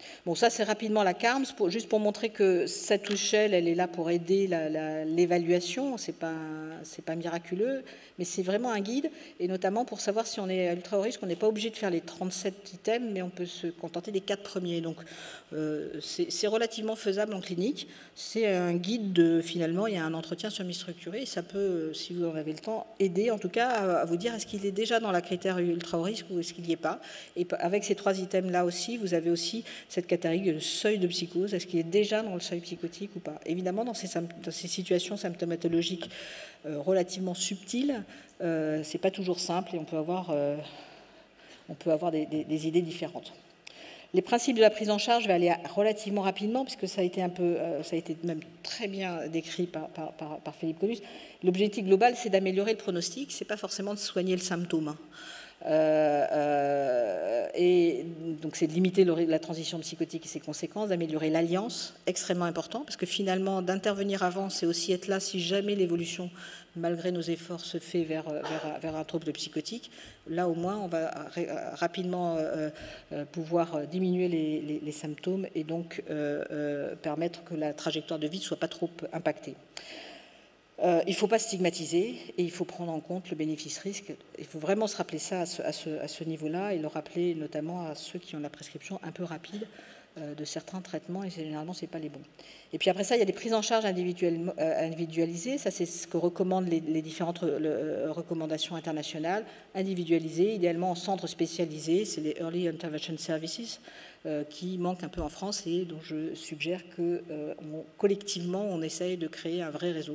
Bon, ça, c'est rapidement la CARMS, pour, juste pour montrer que cette échelle, elle est là pour aider l'évaluation. Ce n'est pas, pas miraculeux, mais c'est vraiment un guide, et notamment pour savoir si on est à ultra haut risque, on n'est pas obligé de faire les trente-sept items, mais on peut se contenter des quatre premiers. Donc, euh, c'est relativement faisable en clinique. C'est un guide de, finalement, il y a un entretien semi-structuré, et ça peut, si vous en avez le temps, aider en tout cas à, à vous dire est-ce qu'il est déjà dans la critère ultra haut risque ou est-ce qu'il n'y est pas. Et avec ces trois items-là aussi, vous avez aussi cette catégorie de seuil de psychose, est-ce qu'il est déjà dans le seuil psychotique ou pas? Évidemment, dans ces, dans ces situations symptomatologiques euh, relativement subtiles, euh, c'est pas toujours simple et on peut avoir, euh, on peut avoir des, des, des idées différentes. Les principes de la prise en charge, je vais aller relativement rapidement, puisque ça a été un peu, euh, ça a été même très bien décrit par, par, par, par Philippe Colus. L'objectif global, c'est d'améliorer le pronostic, c'est pas forcément de soigner le symptôme. Hein. Euh, euh, et donc c'est de limiter le, la transition psychotique et ses conséquences, d'améliorer l'alliance, extrêmement important, parce que finalement d'intervenir avant, c'est aussi être là si jamais l'évolution, malgré nos efforts, se fait vers, vers, vers un trouble psychotique. Là au moins on va rapidement euh, euh, pouvoir diminuer les, les, les symptômes et donc euh, euh, permettre que la trajectoire de vie ne soit pas trop impactée. Euh, il ne faut pas stigmatiser et il faut prendre en compte le bénéfice-risque. Il faut vraiment se rappeler ça à ce, à ce, à ce niveau-là et le rappeler notamment à ceux qui ont la prescription un peu rapide euh, de certains traitements et généralement, ce n'est pas les bons. Et puis après ça, il y a des prises en charge individuel, euh, individualisées. Ça, c'est ce que recommandent les, les différentes le, recommandations internationales. Individualisées, idéalement en centre spécialisé. C'est les Early Intervention Services euh, qui manquent un peu en France et dont je suggère que euh, on, collectivement, on essaye de créer un vrai réseau.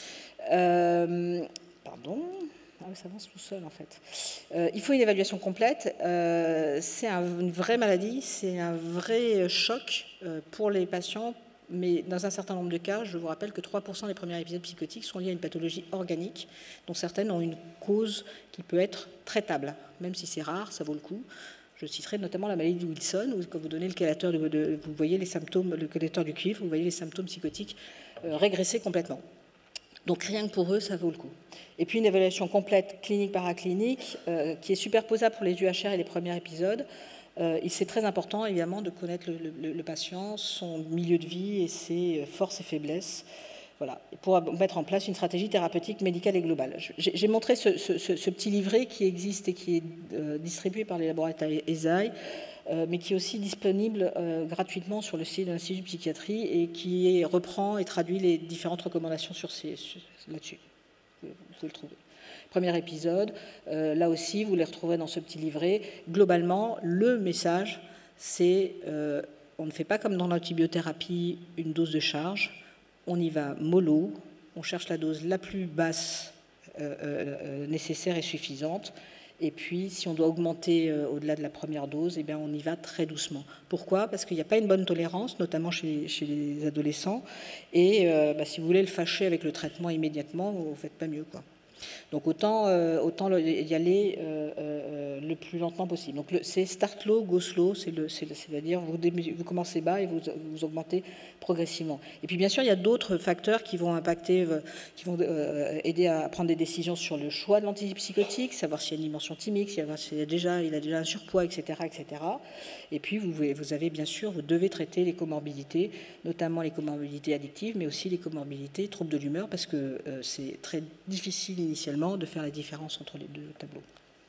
Euh, pardon, ah, ça avance tout seul en fait. Euh, il faut une évaluation complète. Euh, c'est un, une vraie maladie, c'est un vrai choc euh, pour les patients, mais dans un certain nombre de cas, je vous rappelle que trois pour cent des premiers épisodes psychotiques sont liés à une pathologie organique, dont certaines ont une cause qui peut être traitable, même si c'est rare, ça vaut le coup. Je citerai notamment la maladie de Wilson, où quand vous donnez le chélateur, de, de, vous voyez les symptômes, le chélateur du cuivre, vous voyez les symptômes psychotiques euh, régresser complètement. Donc rien que pour eux, ça vaut le coup. Et puis une évaluation complète clinique-paraclinique euh, qui est superposable pour les U H R et les premiers épisodes. Euh, c'est très important évidemment de connaître le, le, le patient, son milieu de vie et ses forces et faiblesses. Voilà, pour mettre en place une stratégie thérapeutique, médicale et globale. J'ai montré ce, ce, ce petit livret qui existe et qui est euh, distribué par les laboratoires E S A I, euh, mais qui est aussi disponible euh, gratuitement sur le site de l'Institut de psychiatrie et qui est, reprend et traduit les différentes recommandations sur ces, là-dessus. Vous pouvez le trouver. Premier épisode, euh, là aussi, vous les retrouverez dans ce petit livret. Globalement, le message, c'est euh, on ne fait pas comme dans l'antibiothérapie une dose de charge. On y va mollo, on cherche la dose la plus basse euh, euh, nécessaire et suffisante. Et puis, si on doit augmenter euh, au-delà de la première dose, eh bien, on y va très doucement. Pourquoi? Parce qu'il n'y a pas une bonne tolérance, notamment chez, chez les adolescents. Et euh, bah, si vous voulez le fâcher avec le traitement immédiatement, vous ne faites pas mieux, quoi. Donc autant, euh, autant y aller euh, euh, le plus lentement possible. Donc c'est start low, go slow, c'est-à-dire vous, vous commencez bas et vous, vous augmentez progressivement. Et puis bien sûr, il y a d'autres facteurs qui vont impacter, euh, qui vont euh, aider à prendre des décisions sur le choix de l'antipsychotique, savoir s'il y a une dimension thymique, s'il y a déjà, il a déjà un surpoids, et cetera, et cetera. Et puis vous, vous avez bien sûr, vous devez traiter les comorbidités, notamment les comorbidités addictives, mais aussi les comorbidités troubles de l'humeur, parce que euh, c'est très difficile initialement de faire la différence entre les deux tableaux.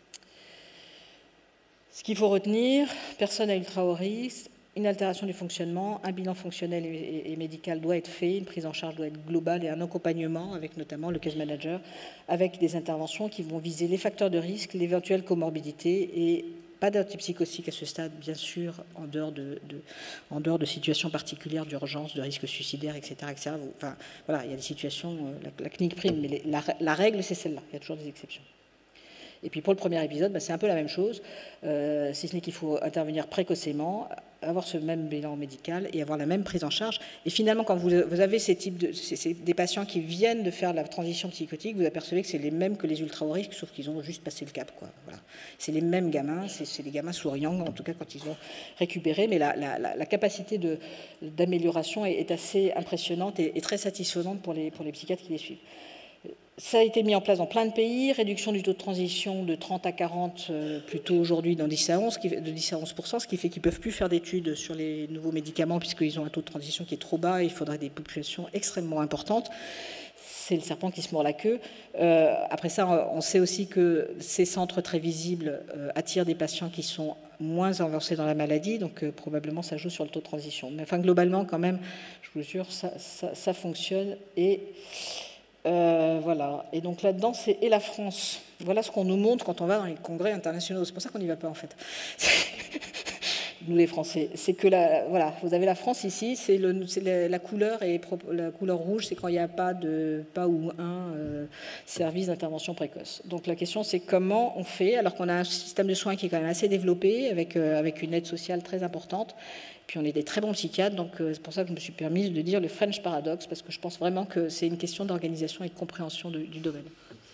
Ce qu'il faut retenir, personne à ultra haut risque, une altération du fonctionnement, un bilan fonctionnel et, et médical doit être fait, une prise en charge doit être globale et un accompagnement avec notamment le case manager, avec des interventions qui vont viser les facteurs de risque, l'éventuelle comorbidité et pas d'antipsychotique à ce stade, bien sûr, en dehors de, de, en dehors de situations particulières d'urgence, de risque suicidaire, et cetera, et cetera. Enfin, voilà, il y a des situations, la, la clinique prime, mais les, la, la règle, c'est celle-là. Il y a toujours des exceptions. Et puis pour le premier épisode, bah, c'est un peu la même chose, euh, si ce n'est qu'il faut intervenir précocement, avoir ce même bilan médical et avoir la même prise en charge. Et finalement, quand vous, vous avez ces types de, ces, ces, des patients qui viennent de faire la transition psychotique, vous apercevez que c'est les mêmes que les ultra haut risques, sauf qu'ils ont juste passé le cap, quoi. Voilà. C'est les mêmes gamins, c'est les gamins souriants, en tout cas quand ils ont récupéré, mais la, la, la, la capacité d'amélioration est, est assez impressionnante et, et très satisfaisante pour les, pour les psychiatres qui les suivent. Ça a été mis en place dans plein de pays, réduction du taux de transition de trente à quarante, euh, plutôt aujourd'hui dans dix à onze, qui, de dix à onze pour cent, ce qui fait qu'ils ne peuvent plus faire d'études sur les nouveaux médicaments puisqu'ils ont un taux de transition qui est trop bas et il faudrait des populations extrêmement importantes. C'est le serpent qui se mord la queue. Euh, après ça, on sait aussi que ces centres très visibles euh, attirent des patients qui sont moins avancés dans la maladie, donc euh, probablement ça joue sur le taux de transition. Mais enfin, globalement, quand même, je vous jure, ça, ça, ça fonctionne et... Euh, voilà, et donc là-dedans, c'est et la France. Voilà ce qu'on nous montre quand on va dans les congrès internationaux. C'est pour ça qu'on n'y va pas, en fait. Nous, les Français. C'est que, la, voilà, vous avez la France ici, c'est la, la couleur, et la couleur rouge, c'est quand il n'y a pas de pas ou un euh, service d'intervention précoce. Donc la question, c'est comment on fait, alors qu'on a un système de soins qui est quand même assez développé, avec, euh, avec une aide sociale très importante. Puis on est des très bons psychiatres, donc euh, c'est pour ça que je me suis permise de dire le French Paradox, parce que je pense vraiment que c'est une question d'organisation et de compréhension de, du domaine.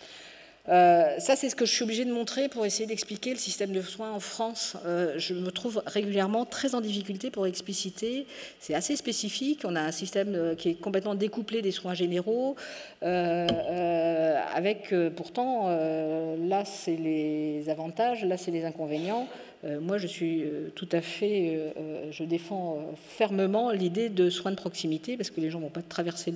Euh, ça, c'est ce que je suis obligée de montrer pour essayer d'expliquer le système de soins en France. Euh, je me trouve régulièrement très en difficulté pour expliciter. C'est assez spécifique. On a un système qui est complètement découplé des soins généraux, euh, euh, avec euh, pourtant, euh, là, c'est les avantages, là, c'est les inconvénients. Euh, moi, je suis euh, tout à fait, euh, je défends euh, fermement l'idée de soins de proximité, parce que les gens ne vont pas traverser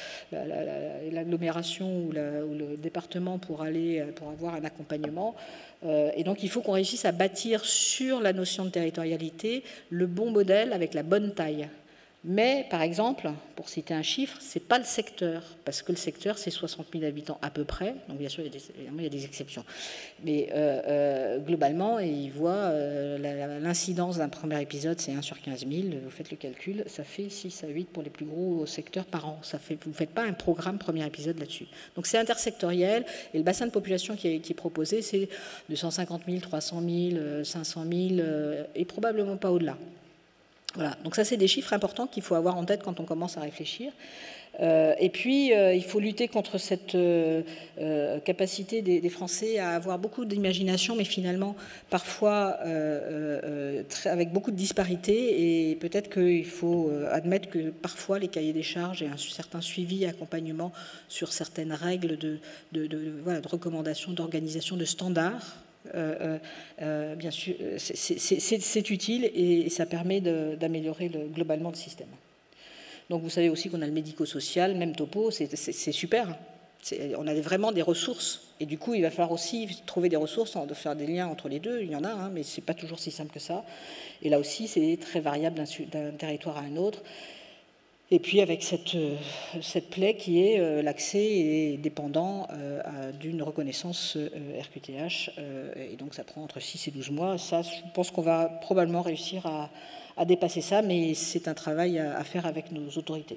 l'agglomération la, la, la, ou, la, ou le département pour aller, pour avoir un accompagnement. Euh, et donc, il faut qu'on réussisse à bâtir sur la notion de territorialité le bon modèle avec la bonne taille. Mais, par exemple, pour citer un chiffre, ce n'est pas le secteur, parce que le secteur, c'est soixante mille habitants à peu près, donc bien sûr, il y a des, évidemment, il y a des exceptions. Mais euh, euh, globalement, il voit euh, l'incidence d'un premier épisode, c'est un sur quinze mille, vous faites le calcul, ça fait six à huit pour les plus gros secteurs par an. Ça fait, vous ne faites pas un programme premier épisode là-dessus. Donc c'est intersectoriel, et le bassin de population qui est, qui est proposé, c'est deux cent cinquante mille, trois cent mille, cinq cent mille, euh, et probablement pas au-delà. Voilà, donc ça c'est des chiffres importants qu'il faut avoir en tête quand on commence à réfléchir. Euh, et puis euh, il faut lutter contre cette euh, euh, capacité des, des Français à avoir beaucoup d'imagination, mais finalement parfois euh, euh, très, avec beaucoup de disparités, et peut-être qu'il faut admettre que parfois les cahiers des charges et un certain suivi et accompagnement sur certaines règles de, de, de, voilà, de recommandations, d'organisation, de standards. Euh, euh, bien sûr, c'est utile et ça permet d'améliorer globalement le système. Donc vous savez aussi qu'on a le médico-social, même topo, c'est super. On a vraiment des ressources. Et du coup, il va falloir aussi trouver des ressources, de faire des liens entre les deux. Il y en a, hein, mais ce n'est pas toujours si simple que ça. Et là aussi, c'est très variable d'un territoire à un autre. Et puis avec cette, cette plaie qui est euh, l'accès est dépendant euh, d'une reconnaissance euh, R Q T H, euh, et donc ça prend entre six et douze mois. Ça, je pense qu'on va probablement réussir à, à dépasser ça, mais c'est un travail à, à faire avec nos autorités.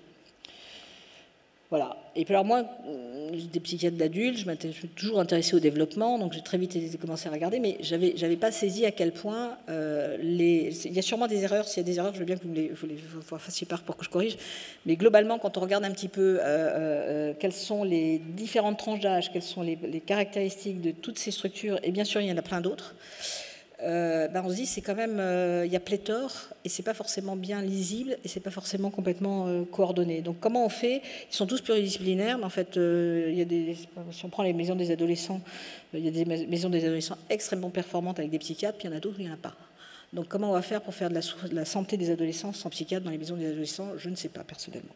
Voilà. Et puis alors moi, j'étais psychiatre d'adulte, je m'étais toujours intéressée au développement, donc j'ai très vite commencé à regarder, mais j'avais j'avais pas saisi à quel point euh, les... il y a sûrement des erreurs. S'il y a des erreurs, je veux bien que vous me les, vous les vous fassiez part pour que je corrige. Mais globalement, quand on regarde un petit peu euh, euh, quelles sont les différentes tranches d'âge, quelles sont les, les caractéristiques de toutes ces structures, et bien sûr, il y en a plein d'autres. Euh, ben on se dit c'est quand même euh, il y a pléthore et c'est pas forcément bien lisible et c'est pas forcément complètement euh, coordonné. Donc comment on fait? Ils sont tous pluridisciplinaires, mais en fait euh, il y a des, si on prend les maisons des adolescents, euh, il y a des maisons des adolescents extrêmement performantes avec des psychiatres, puis il y en a d'autres où il n'y en a pas. Donc comment on va faire pour faire de la, de la santé des adolescents sans psychiatre dans les maisons des adolescents? Je ne sais pas personnellement.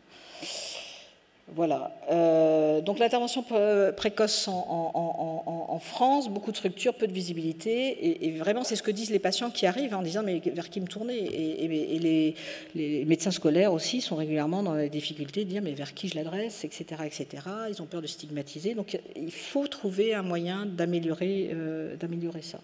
Voilà. Euh, donc l'intervention précoce en, en, en, en France, beaucoup de structures, peu de visibilité, et, et vraiment c'est ce que disent les patients qui arrivent hein, en disant mais vers qui me tourner, et, et, et les, les médecins scolaires aussi sont régulièrement dans la difficulté de dire mais vers qui je l'adresse, et cetera, et cetera. Ils ont peur de stigmatiser, donc il faut trouver un moyen d'améliorer euh, d'améliorer ça.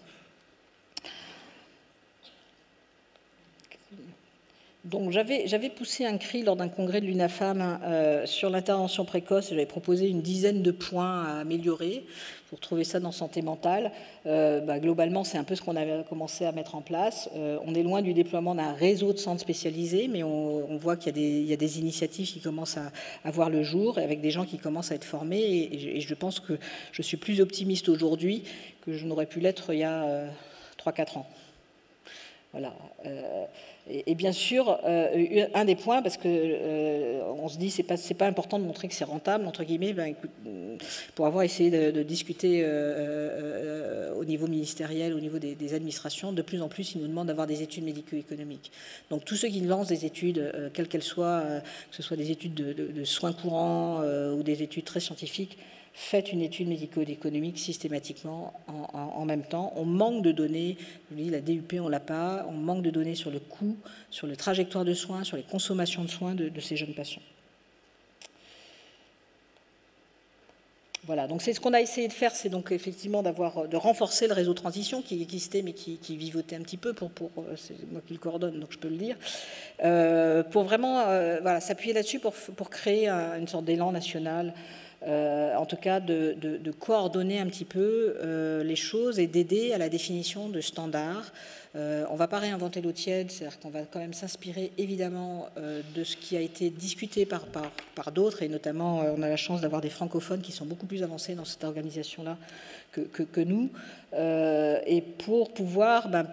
Donc j'avais poussé un cri lors d'un congrès de l'UNAFAM euh, sur l'intervention précoce. J'avais proposé une dizaine de points à améliorer pour trouver ça dans santé mentale. Euh, bah, globalement, c'est un peu ce qu'on avait commencé à mettre en place. Euh, on est loin du déploiement d'un réseau de centres spécialisés, mais on, on voit qu'il y, y a des initiatives qui commencent à, à voir le jour, avec des gens qui commencent à être formés. Et, et je pense que je suis plus optimiste aujourd'hui que je n'aurais pu l'être il y a euh, trois quatre ans. Voilà. Euh, et, et bien sûr, euh, un des points, parce que euh, on se dit c'est pas c'est pas important de montrer que c'est rentable entre guillemets. Ben, écoute, pour avoir essayé de, de discuter euh, euh, au niveau ministériel, au niveau des, des administrations, de plus en plus ils nous demandent d'avoir des études médico-économiques. Donc tous ceux qui lancent des études, euh, quelles qu'elles soient, euh, que ce soit des études de, de, de soins courants euh, ou des études très scientifiques, faites une étude médico-économique systématiquement en, en, en même temps. On manque de données, je vous dis, la D U P on l'a pas, on manque de données sur le coût, sur les trajectoires de soins, sur les consommations de soins de, de ces jeunes patients. Voilà, donc c'est ce qu'on a essayé de faire, c'est donc effectivement d'avoir, de renforcer le réseau transition qui existait mais qui, qui vivotait un petit peu, pour, pour c'est moi qui le coordonne donc je peux le dire, euh, pour vraiment euh, voilà, s'appuyer là-dessus pour, pour créer un, une sorte d'élan national. Euh, en tout cas de, de, de coordonner un petit peu euh, les choses et d'aider à la définition de standards. Euh, on ne va pas réinventer l'eau tiède, c'est-à-dire qu'on va quand même s'inspirer évidemment euh, de ce qui a été discuté par, par, par d'autres, et notamment euh, on a la chance d'avoir des francophones qui sont beaucoup plus avancés dans cette organisation-là que, que, que nous, euh, et pour pouvoir ben,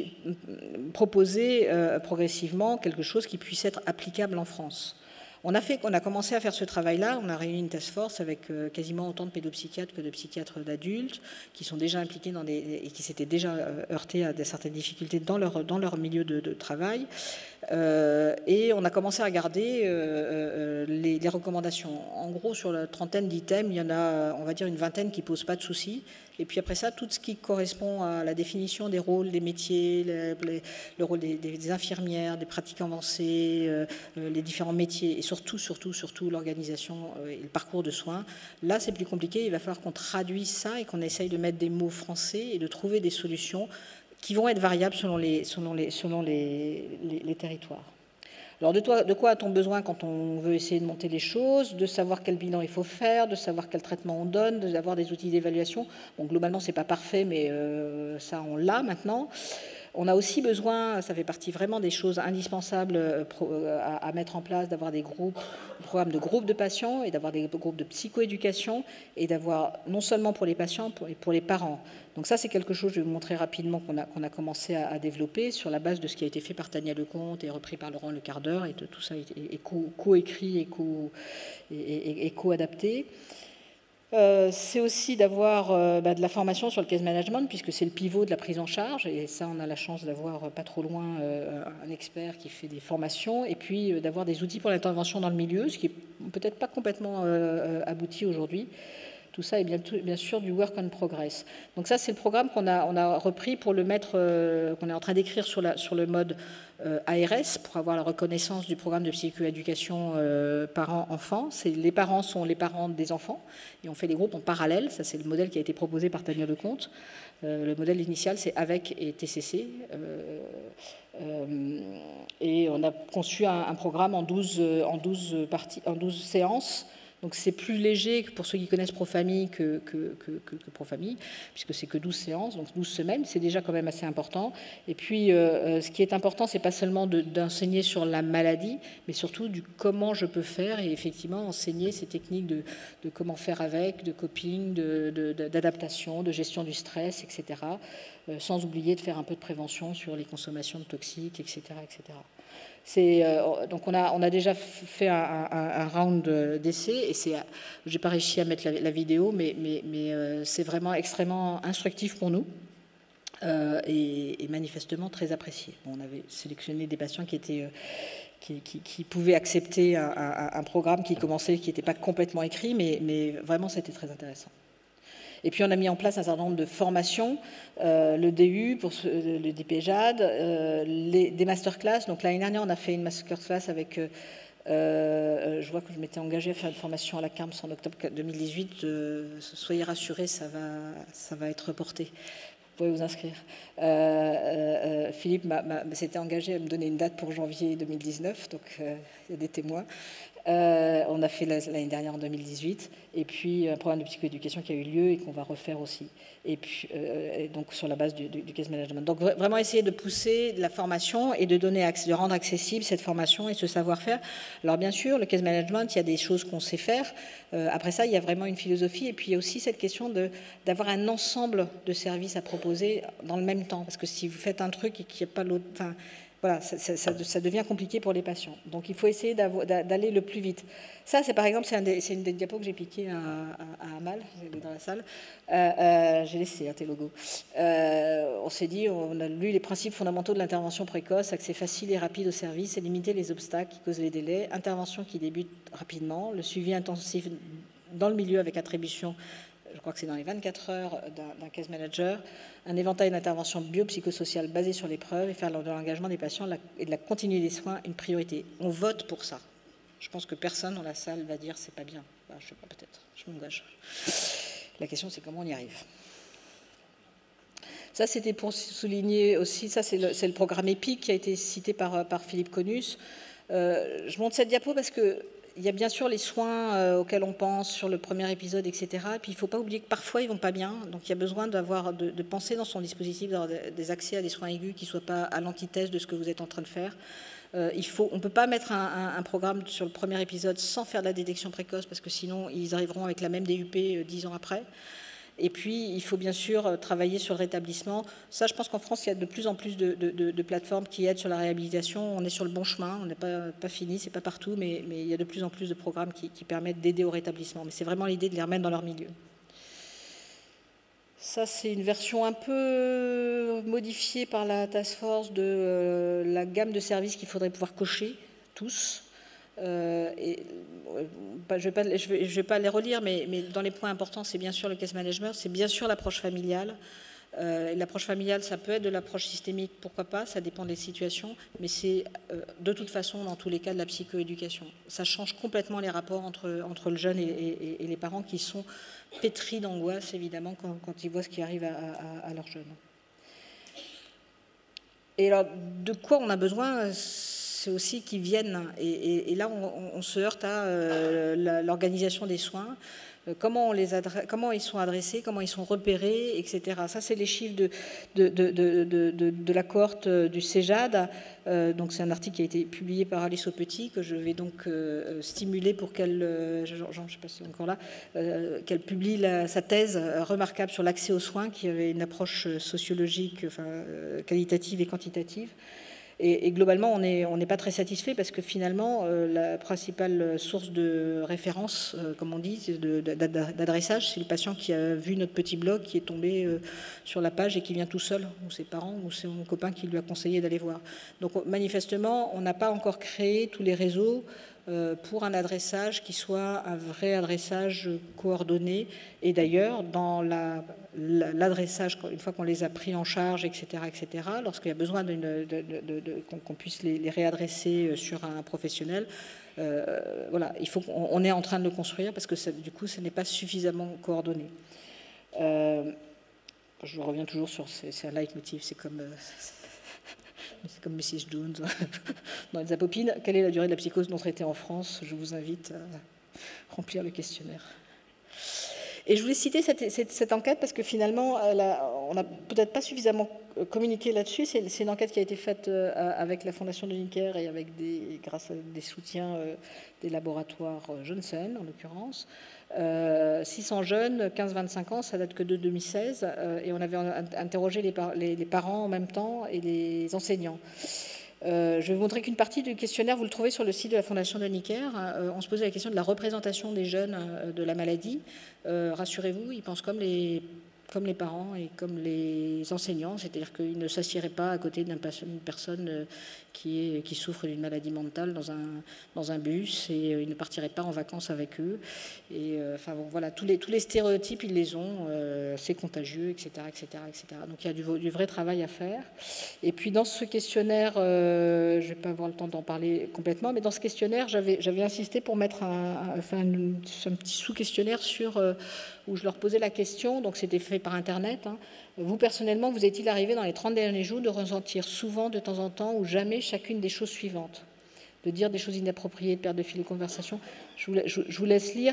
proposer euh, progressivement quelque chose qui puisse être applicable en France. On a, fait, on a commencé à faire ce travail-là, on a réuni une task force avec euh, quasiment autant de pédopsychiatres que de psychiatres d'adultes qui sont déjà impliqués dans des, et qui s'étaient déjà euh, heurtés à des, certaines difficultés dans leur, dans leur milieu de, de travail. Euh, et on a commencé à regarder euh, euh, les, les recommandations. En gros, sur la trentaine d'items, il y en a, on va dire, une vingtaine qui ne posent pas de soucis. Et puis après ça, tout ce qui correspond à la définition des rôles, des métiers, les, les, le rôle des, des infirmières, des pratiques avancées, euh, les différents métiers, et surtout, surtout, surtout l'organisation euh, et le parcours de soins. Là, c'est plus compliqué. Il va falloir qu'on traduise ça et qu'on essaye de mettre des mots français et de trouver des solutions qui vont être variables selon les, selon les, selon les, les, les territoires. Alors de, toi, de quoi a-t-on besoin quand on veut essayer de monter les choses? De savoir quel bilan il faut faire, de savoir quel traitement on donne, d'avoir des outils d'évaluation. Bon, globalement, ce n'est pas parfait, mais euh, ça, on l'a maintenant. On a aussi besoin, ça fait partie vraiment des choses indispensables à, à mettre en place, d'avoir des groupes, des programmes de groupes de patients et d'avoir des groupes de psychoéducation et d'avoir, non seulement pour les patients, mais pour les parents. Donc ça, c'est quelque chose, je vais vous montrer rapidement, qu'on a, qu'on a commencé à, à développer sur la base de ce qui a été fait par Tania Lecomte et repris par Laurent Lecardeur, et de, tout ça est co-écrit et co-adapté. Co Euh, c'est aussi d'avoir euh, bah, de la formation sur le case management, puisque c'est le pivot de la prise en charge, et ça on a la chance d'avoir euh, pas trop loin euh, un expert qui fait des formations, et puis euh, d'avoir des outils pour l'intervention dans le milieu, ce qui est peut-être pas complètement euh, abouti aujourd'hui. Tout ça est bien, bien sûr du work on progress. Donc ça, c'est le programme qu'on a, on a repris pour le mettre, euh, qu'on est en train d'écrire sur, sur le mode euh, A R S, pour avoir la reconnaissance du programme de psychoéducation euh, parents-enfants. Les parents sont les parents des enfants, et on fait des groupes en parallèle. Ça, c'est le modèle qui a été proposé par Tania Lecomte. Euh, le modèle initial, c'est avec et T C C. Euh, euh, et on a conçu un, un programme en douze, en douze parties, en douze séances. Donc c'est plus léger que pour ceux qui connaissent Profamille que, que, que, que, que Profamille, puisque c'est que douze séances, donc douze semaines, c'est déjà quand même assez important. Et puis euh, ce qui est important, c'est pas seulement d'enseigner sur la maladie, mais surtout du comment je peux faire, et effectivement enseigner ces techniques de, de comment faire avec, de coping, d'adaptation, de, de, de gestion du stress, et cetera. Euh, sans oublier de faire un peu de prévention sur les consommations de toxiques, et cetera, et cetera. Euh, donc on a, on a déjà fait un, un, un round d'essai, et je n'ai pas réussi à mettre la, la vidéo, mais, mais, mais euh, c'est vraiment extrêmement instructif pour nous euh, et, et manifestement très apprécié. Bon, on avait sélectionné des patients qui, étaient, euh, qui, qui, qui pouvaient accepter un, un, un programme qui commençait, qui n'était pas complètement écrit, mais, mais vraiment c'était très intéressant. Et puis on a mis en place un certain nombre de formations, euh, le D U, pour ce, le D P J A D, euh, les, des masterclass. Donc l'année dernière, on a fait une masterclass avec, euh, euh, je vois que je m'étais engagée à faire une formation à la C A R M S en octobre deux mille dix-huit. Euh, soyez rassurés, ça va, ça va être reporté. Vous pouvez vous inscrire. Euh, euh, Philippe s'était engagé à me donner une date pour janvier deux mille dix-neuf, donc euh, il y a des témoins. Euh, on a fait l'année dernière en deux mille dix-huit, et puis un programme de psychoéducation qui a eu lieu et qu'on va refaire aussi, et puis euh, et donc sur la base du, du, du case management. Donc vraiment essayer de pousser la formation et de donner, de rendre accessible cette formation et ce savoir-faire. Alors bien sûr, le case management, il y a des choses qu'on sait faire. Euh, après ça, il y a vraiment une philosophie, et puis il y a aussi cette question de d'avoir un ensemble de services à proposer. poser dans le même temps. Parce que si vous faites un truc et qu'il n'y a pas l'autre... Enfin, voilà, ça, ça, ça, ça devient compliqué pour les patients. Donc il faut essayer d'aller le plus vite. Ça, c'est par exemple, c'est un une des diapos que j'ai piqué à, à, à Amal, dans la salle. Euh, euh, j'ai laissé hein, tes logos. Euh, on s'est dit, on a lu les principes fondamentaux de l'intervention précoce, accès facile et rapide au service, et limiter les obstacles qui causent les délais, intervention qui débute rapidement, le suivi intensif dans le milieu avec attribution, je crois que c'est dans les vingt-quatre heures d'un case manager, un éventail d'interventions biopsychosociales basées sur l'épreuve et faire de l'engagement des patients et de la continuité des soins une priorité. On vote pour ça. Je pense que personne dans la salle va dire c'est pas bien. Enfin, je sais pas, peut-être, je m'engage. La question c'est comment on y arrive. Ça c'était pour souligner aussi, ça c'est le, le programme EPIC qui a été cité par, par Philippe Conus. Euh, je montre cette diapo parce que il y a bien sûr les soins euh, auxquels on pense sur le premier épisode, et cetera. Et puis il ne faut pas oublier que parfois ils ne vont pas bien. Donc il y a besoin d'avoir de, de penser dans son dispositif d'avoir des accès à des soins aigus qui ne soient pas à l'antithèse de ce que vous êtes en train de faire. Euh, il faut, on ne peut pas mettre un, un, un programme sur le premier épisode sans faire de la détection précoce parce que sinon ils arriveront avec la même D U P dix euh, ans après. Et puis, il faut bien sûr travailler sur le rétablissement. Ça, je pense qu'en France, il y a de plus en plus de, de, de, de plateformes qui aident sur la réhabilitation. On est sur le bon chemin, on n'est pas, pas fini, c'est pas partout, mais, mais il y a de plus en plus de programmes qui, qui permettent d'aider au rétablissement. Mais c'est vraiment l'idée de les remettre dans leur milieu. Ça, c'est une version un peu modifiée par la task force de euh, la gamme de services qu'il faudrait pouvoir cocher, tous. Euh, et, bah, je ne vais, vais, vais pas les relire, mais, mais dans les points importants, c'est bien sûr le case management, c'est bien sûr l'approche familiale. Euh, l'approche familiale, ça peut être de l'approche systémique, pourquoi pas, ça dépend des situations, mais c'est euh, de toute façon, dans tous les cas, de la psychoéducation. Ça change complètement les rapports entre, entre le jeune et, et, et les parents qui sont pétris d'angoisse, évidemment, quand, quand ils voient ce qui arrive à, à, à leur jeune. Et alors, de quoi on a besoin ? C'est aussi qu'ils viennent. Et, et, et là, on, on se heurte à euh, l'organisation des soins, euh, comment, on les comment ils sont adressés, comment ils sont repérés, et cetera. Ça, c'est les chiffres de, de, de, de, de, de la cohorte du CEJAD. Euh, donc, c'est un article qui a été publié par Alice Aupetit, que je vais donc euh, stimuler pour qu'elle, euh, Jean, je ne sais pas si c'est encore là, euh, qu'elle publie la, sa thèse remarquable sur l'accès aux soins, qui avait une approche sociologique, enfin, euh, qualitative et quantitative. Et, et globalement, on n'est on n'est pas très satisfait parce que finalement, euh, la principale source de référence, euh, comme on dit, d'adressage, c'est le patient qui a vu notre petit blog, qui est tombé euh, sur la page et qui vient tout seul, ou ses parents, ou c'est mon copain qui lui a conseillé d'aller voir. Donc manifestement, on n'a pas encore créé tous les réseaux euh, pour un adressage qui soit un vrai adressage coordonné. Et d'ailleurs, dans la... l'adressage, une fois qu'on les a pris en charge, et cetera, et cetera, lorsqu'il y a besoin de, de, de, de, qu'on puisse les, les réadresser sur un professionnel, euh, voilà, il faut qu'on on est en train de le construire parce que ça, du coup, ce n'est pas suffisamment coordonné. Euh, je reviens toujours sur, c'est un leitmotiv, c'est comme, euh, c'est comme missus Jones dans les apopines. Quelle est la durée de la psychose non traitée en France? Je vous invite à remplir le questionnaire. Et je voulais citer cette, cette, cette enquête parce que finalement, a, on n'a peut-être pas suffisamment communiqué là-dessus. C'est une enquête qui a été faite avec la Fondation de Necker et avec des, grâce à des soutiens des laboratoires Johnson, en l'occurrence. Euh, six cents jeunes, quinze vingt-cinq ans, ça date que de deux mille seize. Euh, et on avait interrogé les, par, les, les parents en même temps et les enseignants. Euh, je vais vous montrer qu'une partie du questionnaire, vous le trouvez sur le site de la Fondation de Necker. Euh, on se posait la question de la représentation des jeunes euh, de la maladie. Euh, rassurez-vous, ils pensent comme les, comme les parents et comme les enseignants, c'est-à-dire qu'ils ne s'assieraient pas à côté d'une personne euh, qui, est, qui souffre d'une maladie mentale dans un, dans un bus et euh, ils ne partiraient pas en vacances avec eux. Et euh, enfin bon, voilà, tous les, tous les stéréotypes, ils les ont, euh, c'est contagieux, et cetera, et cetera, et cetera. Donc il y a du, du vrai travail à faire. Et puis dans ce questionnaire, euh, je ne vais pas avoir le temps d'en parler complètement, mais dans ce questionnaire, j'avais insisté pour mettre un, un, enfin, une, un petit sous-questionnaire sur euh, où je leur posais la question, donc c'était fait par Internet. Hein. Vous, personnellement, vous est-il arrivé dans les trente derniers jours de ressentir souvent, de temps en temps, ou jamais, chacune des choses suivantes? De dire des choses inappropriées, de perdre de fil de conversation. Je vous, je, je vous laisse lire.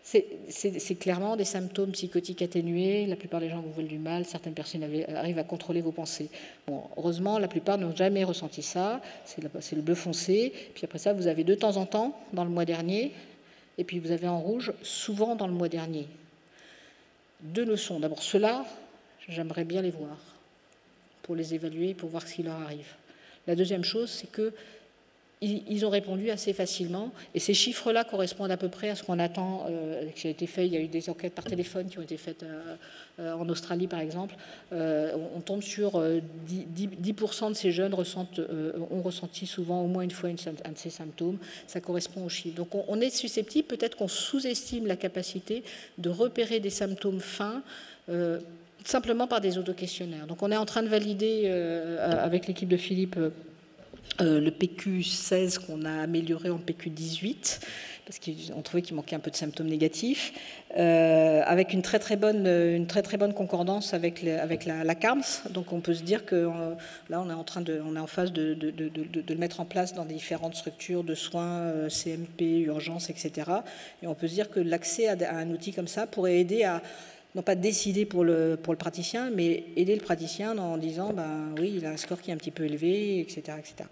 C'est clairement des symptômes psychotiques atténués. La plupart des gens vous veulent du mal. Certaines personnes avaient, arrivent à contrôler vos pensées. Bon, heureusement, la plupart n'ont jamais ressenti ça. C'est le bleu foncé. Puis après ça, vous avez de temps en temps, dans le mois dernier, et puis vous avez en rouge, souvent dans le mois dernier. Deux leçons. D'abord, cela, J'aimerais bien les voir pour les évaluer, pour voir ce qui leur arrive. La deuxième chose, c'est que ils ont répondu assez facilement, et ces chiffres-là correspondent à peu près à ce qu'on attend, euh, qui a été fait. Il y a eu des enquêtes par téléphone qui ont été faites euh, euh, en Australie, par exemple. Euh, on, on tombe sur euh, dix pour cent de ces jeunes ressentent, euh, ont ressenti souvent au moins une fois une, un de ces symptômes. Ça correspond aux chiffres. Donc on, on est susceptible, peut-être qu'on sous-estime la capacité de repérer des symptômes fins, euh, simplement par des autoquestionnaires. Donc on est en train de valider, euh, avec l'équipe de Philippe, euh, Euh, le P Q seize qu'on a amélioré en P Q dix-huit, parce qu'on trouvait qu'il manquait un peu de symptômes négatifs, euh, avec une très très bonne, une très très bonne concordance avec, les, avec la, la CARMS. Donc on peut se dire que euh, là on est en train de, on est en phase de, de, de, de, de le mettre en place dans différentes structures de soins, euh, C M P, urgences, et cetera. Et on peut se dire que l'accès à, à un outil comme ça pourrait aider à non pas décider pour le, pour le praticien, mais aider le praticien en disant, ben oui, il a un score qui est un petit peu élevé, et cetera, et cetera.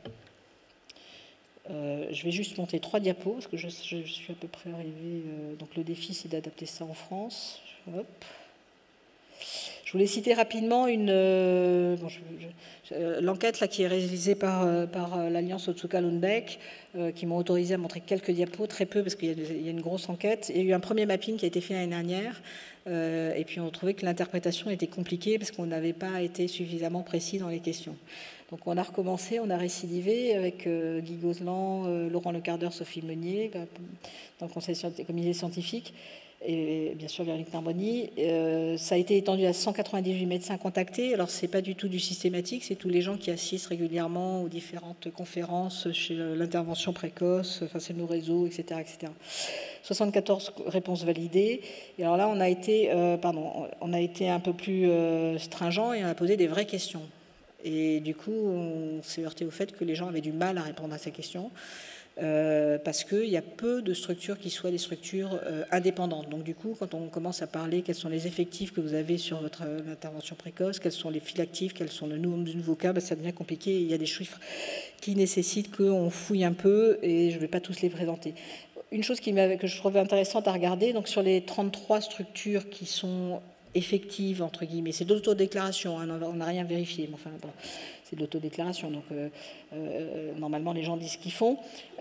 Euh, je vais juste monter trois diapos, parce que je, je, je suis à peu près arrivé. Euh, donc le défi, c'est d'adapter ça en France. Hop. Je voulais citer rapidement une euh, bon, euh, l'enquête là qui est réalisée par, euh, par euh, l'Alliance Otsuka-Lundbeck, euh, qui m'ont autorisé à montrer quelques diapos, très peu, parce qu'il y, y a une grosse enquête. Il y a eu un premier mapping qui a été fait l'année dernière, euh, et puis on trouvait que l'interprétation était compliquée parce qu'on n'avait pas été suffisamment précis dans les questions. Donc on a recommencé, on a récidivé avec euh, Guy Gozlan, euh, Laurent Lecardeur, Sophie Meunier, dans le conseil comité scientifique, et bien sûr Véronique Narboni. Euh, ça a été étendu à cent quatre-vingt-dix-huit médecins contactés. Alors c'est pas du tout du systématique, c'est tous les gens qui assistent régulièrement aux différentes conférences chez l'intervention précoce, enfin c'est nos réseaux, et cetera, et cetera. soixante-quatorze réponses validées. Et alors là on a été, euh, pardon, on a été un peu plus euh, stringent et on a posé des vraies questions. Et du coup on s'est heurté au fait que les gens avaient du mal à répondre à ces questions. Euh, parce qu'il y a peu de structures qui soient des structures euh, indépendantes. Donc du coup, quand on commence à parler quels sont les effectifs que vous avez sur votre euh, intervention précoce, quels sont les files actifs, quels sont le nombre de nouveaux cas, ben, ça devient compliqué. Il y a des chiffres qui nécessitent qu'on fouille un peu, et je ne vais pas tous les présenter. Une chose qui que je trouvais intéressante à regarder, donc sur les trente-trois structures qui sont effectives, entre guillemets, c'est d'autodéclaration, hein, on n'a rien vérifié, mais enfin bon, c'est de l'autodéclaration, donc euh, euh, normalement les gens disent ce qu'ils font.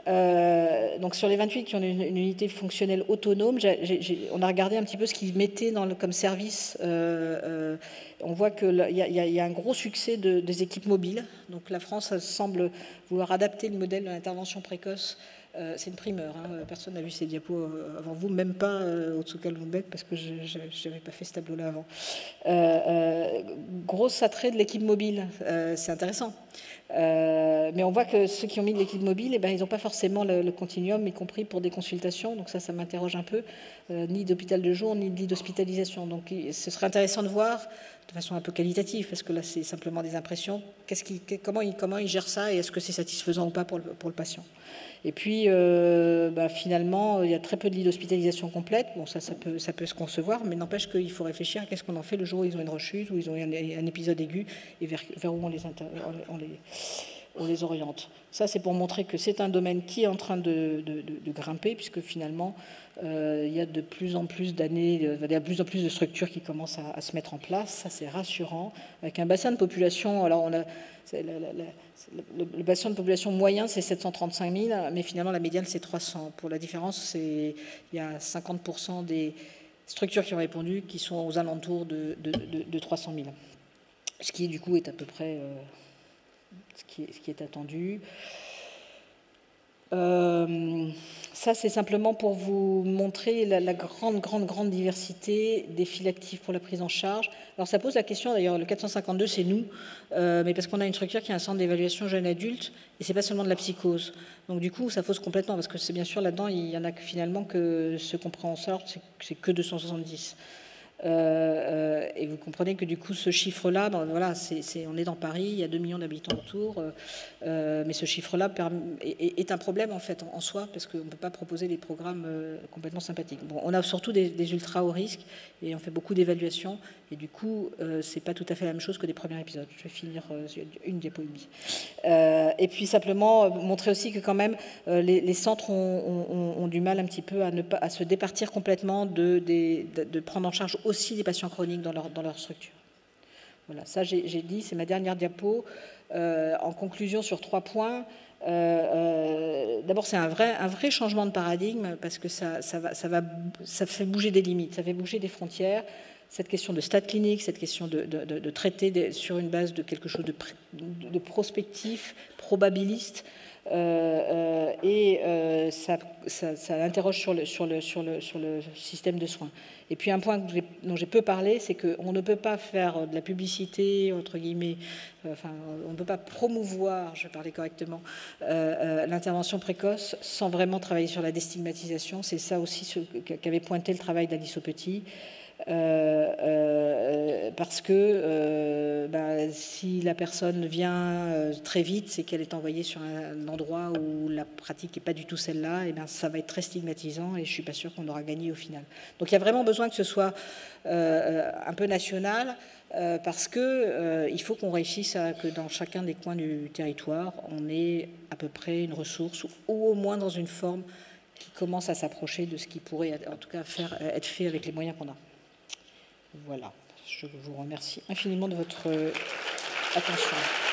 Euh, donc sur les vingt-huit qui ont une, une unité fonctionnelle autonome, j'ai, j'ai, on a regardé un petit peu ce qu'ils mettaient dans le, comme service. Euh, euh, on voit qu'il y, y, y a un gros succès de, des équipes mobiles. Donc la France semble vouloir adapter le modèle de l'intervention précoce. Euh, c'est une primeur, hein. Personne n'a vu ces diapos avant vous, même pas euh, Otsuka-Lundbeck, parce que je n'avais pas fait ce tableau-là avant. Euh, euh, gros attrait de l'équipe mobile, euh, c'est intéressant. Euh, mais on voit que ceux qui ont mis de l'équipe mobile, eh ben, ils n'ont pas forcément le, le continuum, y compris pour des consultations. Donc ça, ça m'interroge un peu. Euh, ni d'hôpital de jour, ni d'hospitalisation. Donc ce serait intéressant de voir, de façon un peu qualitative, parce que là, c'est simplement des impressions, qu'est-ce qui, comment, ils, comment ils gèrent ça et est-ce que c'est satisfaisant ou pas pour le, pour le patient. Et puis, euh, bah, finalement, il y a très peu de lits d'hospitalisation complète. Bon, ça, ça peut, ça peut se concevoir, mais n'empêche qu'il faut réfléchir à qu'est-ce qu'on en fait le jour où ils ont une rechute, où ils ont un, un épisode aigu, et vers, vers où on les, inter, on les, on les oriente. Ça, c'est pour montrer que c'est un domaine qui est en train de, de, de, de grimper, puisque finalement, euh, il y a de plus en plus d'années, il y a de plus en plus de structures qui commencent à, à se mettre en place. Ça, c'est rassurant. Avec un bassin de population, alors on a... La, la, la, le, le bassin de population moyen, c'est sept cent trente-cinq mille, mais finalement, la médiane, c'est trois cents. Pour la différence, c'est, il y a cinquante pour cent des structures qui ont répondu qui sont aux alentours de, de, de, de trois cent mille. Ce qui, du coup, est à peu près euh, ce, qui est, ce qui est attendu. Euh, ça, c'est simplement pour vous montrer la, la grande, grande, grande diversité des files actives pour la prise en charge. Alors, ça pose la question, d'ailleurs, le quatre cent cinquante-deux, c'est nous, euh, mais parce qu'on a une structure qui est un centre d'évaluation jeunes adultes, et c'est pas seulement de la psychose. Donc, du coup, ça fausse complètement, parce que c'est bien sûr là-dedans, il y en a que finalement que ce qu'on prend en sorte, c'est, c'est que deux cent soixante-dix. Euh, euh, et vous comprenez que du coup ce chiffre-là, ben, voilà, c'est, c'est, on est dans Paris, il y a deux millions d'habitants autour, euh, mais ce chiffre-là est, est un problème en fait en, en soi, parce qu'on ne peut pas proposer des programmes euh, complètement sympathiques. Bon, on a surtout des, des ultra haut risque, et on fait beaucoup d'évaluations, et du coup euh, c'est pas tout à fait la même chose que des premiers épisodes. Je vais finir euh, une diapo et demie. Euh, et puis simplement euh, montrer aussi que quand même euh, les, les centres ont, ont, ont du mal un petit peu à, ne pas, à se départir complètement de, de, de, de prendre en charge aussi des patients chroniques dans leur, dans leur structure. Voilà, ça j'ai dit, c'est ma dernière diapo. Euh, en conclusion sur trois points, euh, euh, d'abord c'est un vrai, un vrai changement de paradigme parce que ça, ça, va, ça, va, ça fait bouger des limites, ça fait bouger des frontières. Cette question de stade clinique, cette question de, de, de, de traiter des, sur une base de quelque chose de, de prospectif, probabiliste, euh, euh, et euh, ça, ça, ça interroge sur le, sur, le, sur, le, sur le système de soins. Et puis un point que dont j'ai peu parlé, c'est qu'on ne peut pas faire de la publicité, entre guillemets, euh, enfin, on ne peut pas promouvoir, je vais parler correctement, euh, euh, l'intervention précoce sans vraiment travailler sur la déstigmatisation. C'est ça aussi ce qu'avait pointé le travail d'Alice Aupetit. Euh, euh, parce que euh, bah, si la personne vient euh, très vite, c'est qu'elle est envoyée sur un, un endroit où la pratique n'est pas du tout celle-là, et bien ça va être très stigmatisant et je ne suis pas sûre qu'on aura gagné au final. Donc il y a vraiment besoin que ce soit euh, un peu national, euh, parce qu'il euh, faut qu'on réussisse à que dans chacun des coins du territoire, on ait à peu près une ressource, ou, ou au moins dans une forme qui commence à s'approcher de ce qui pourrait en tout cas faire, être fait avec les moyens qu'on a. Voilà, je vous remercie infiniment de votre attention.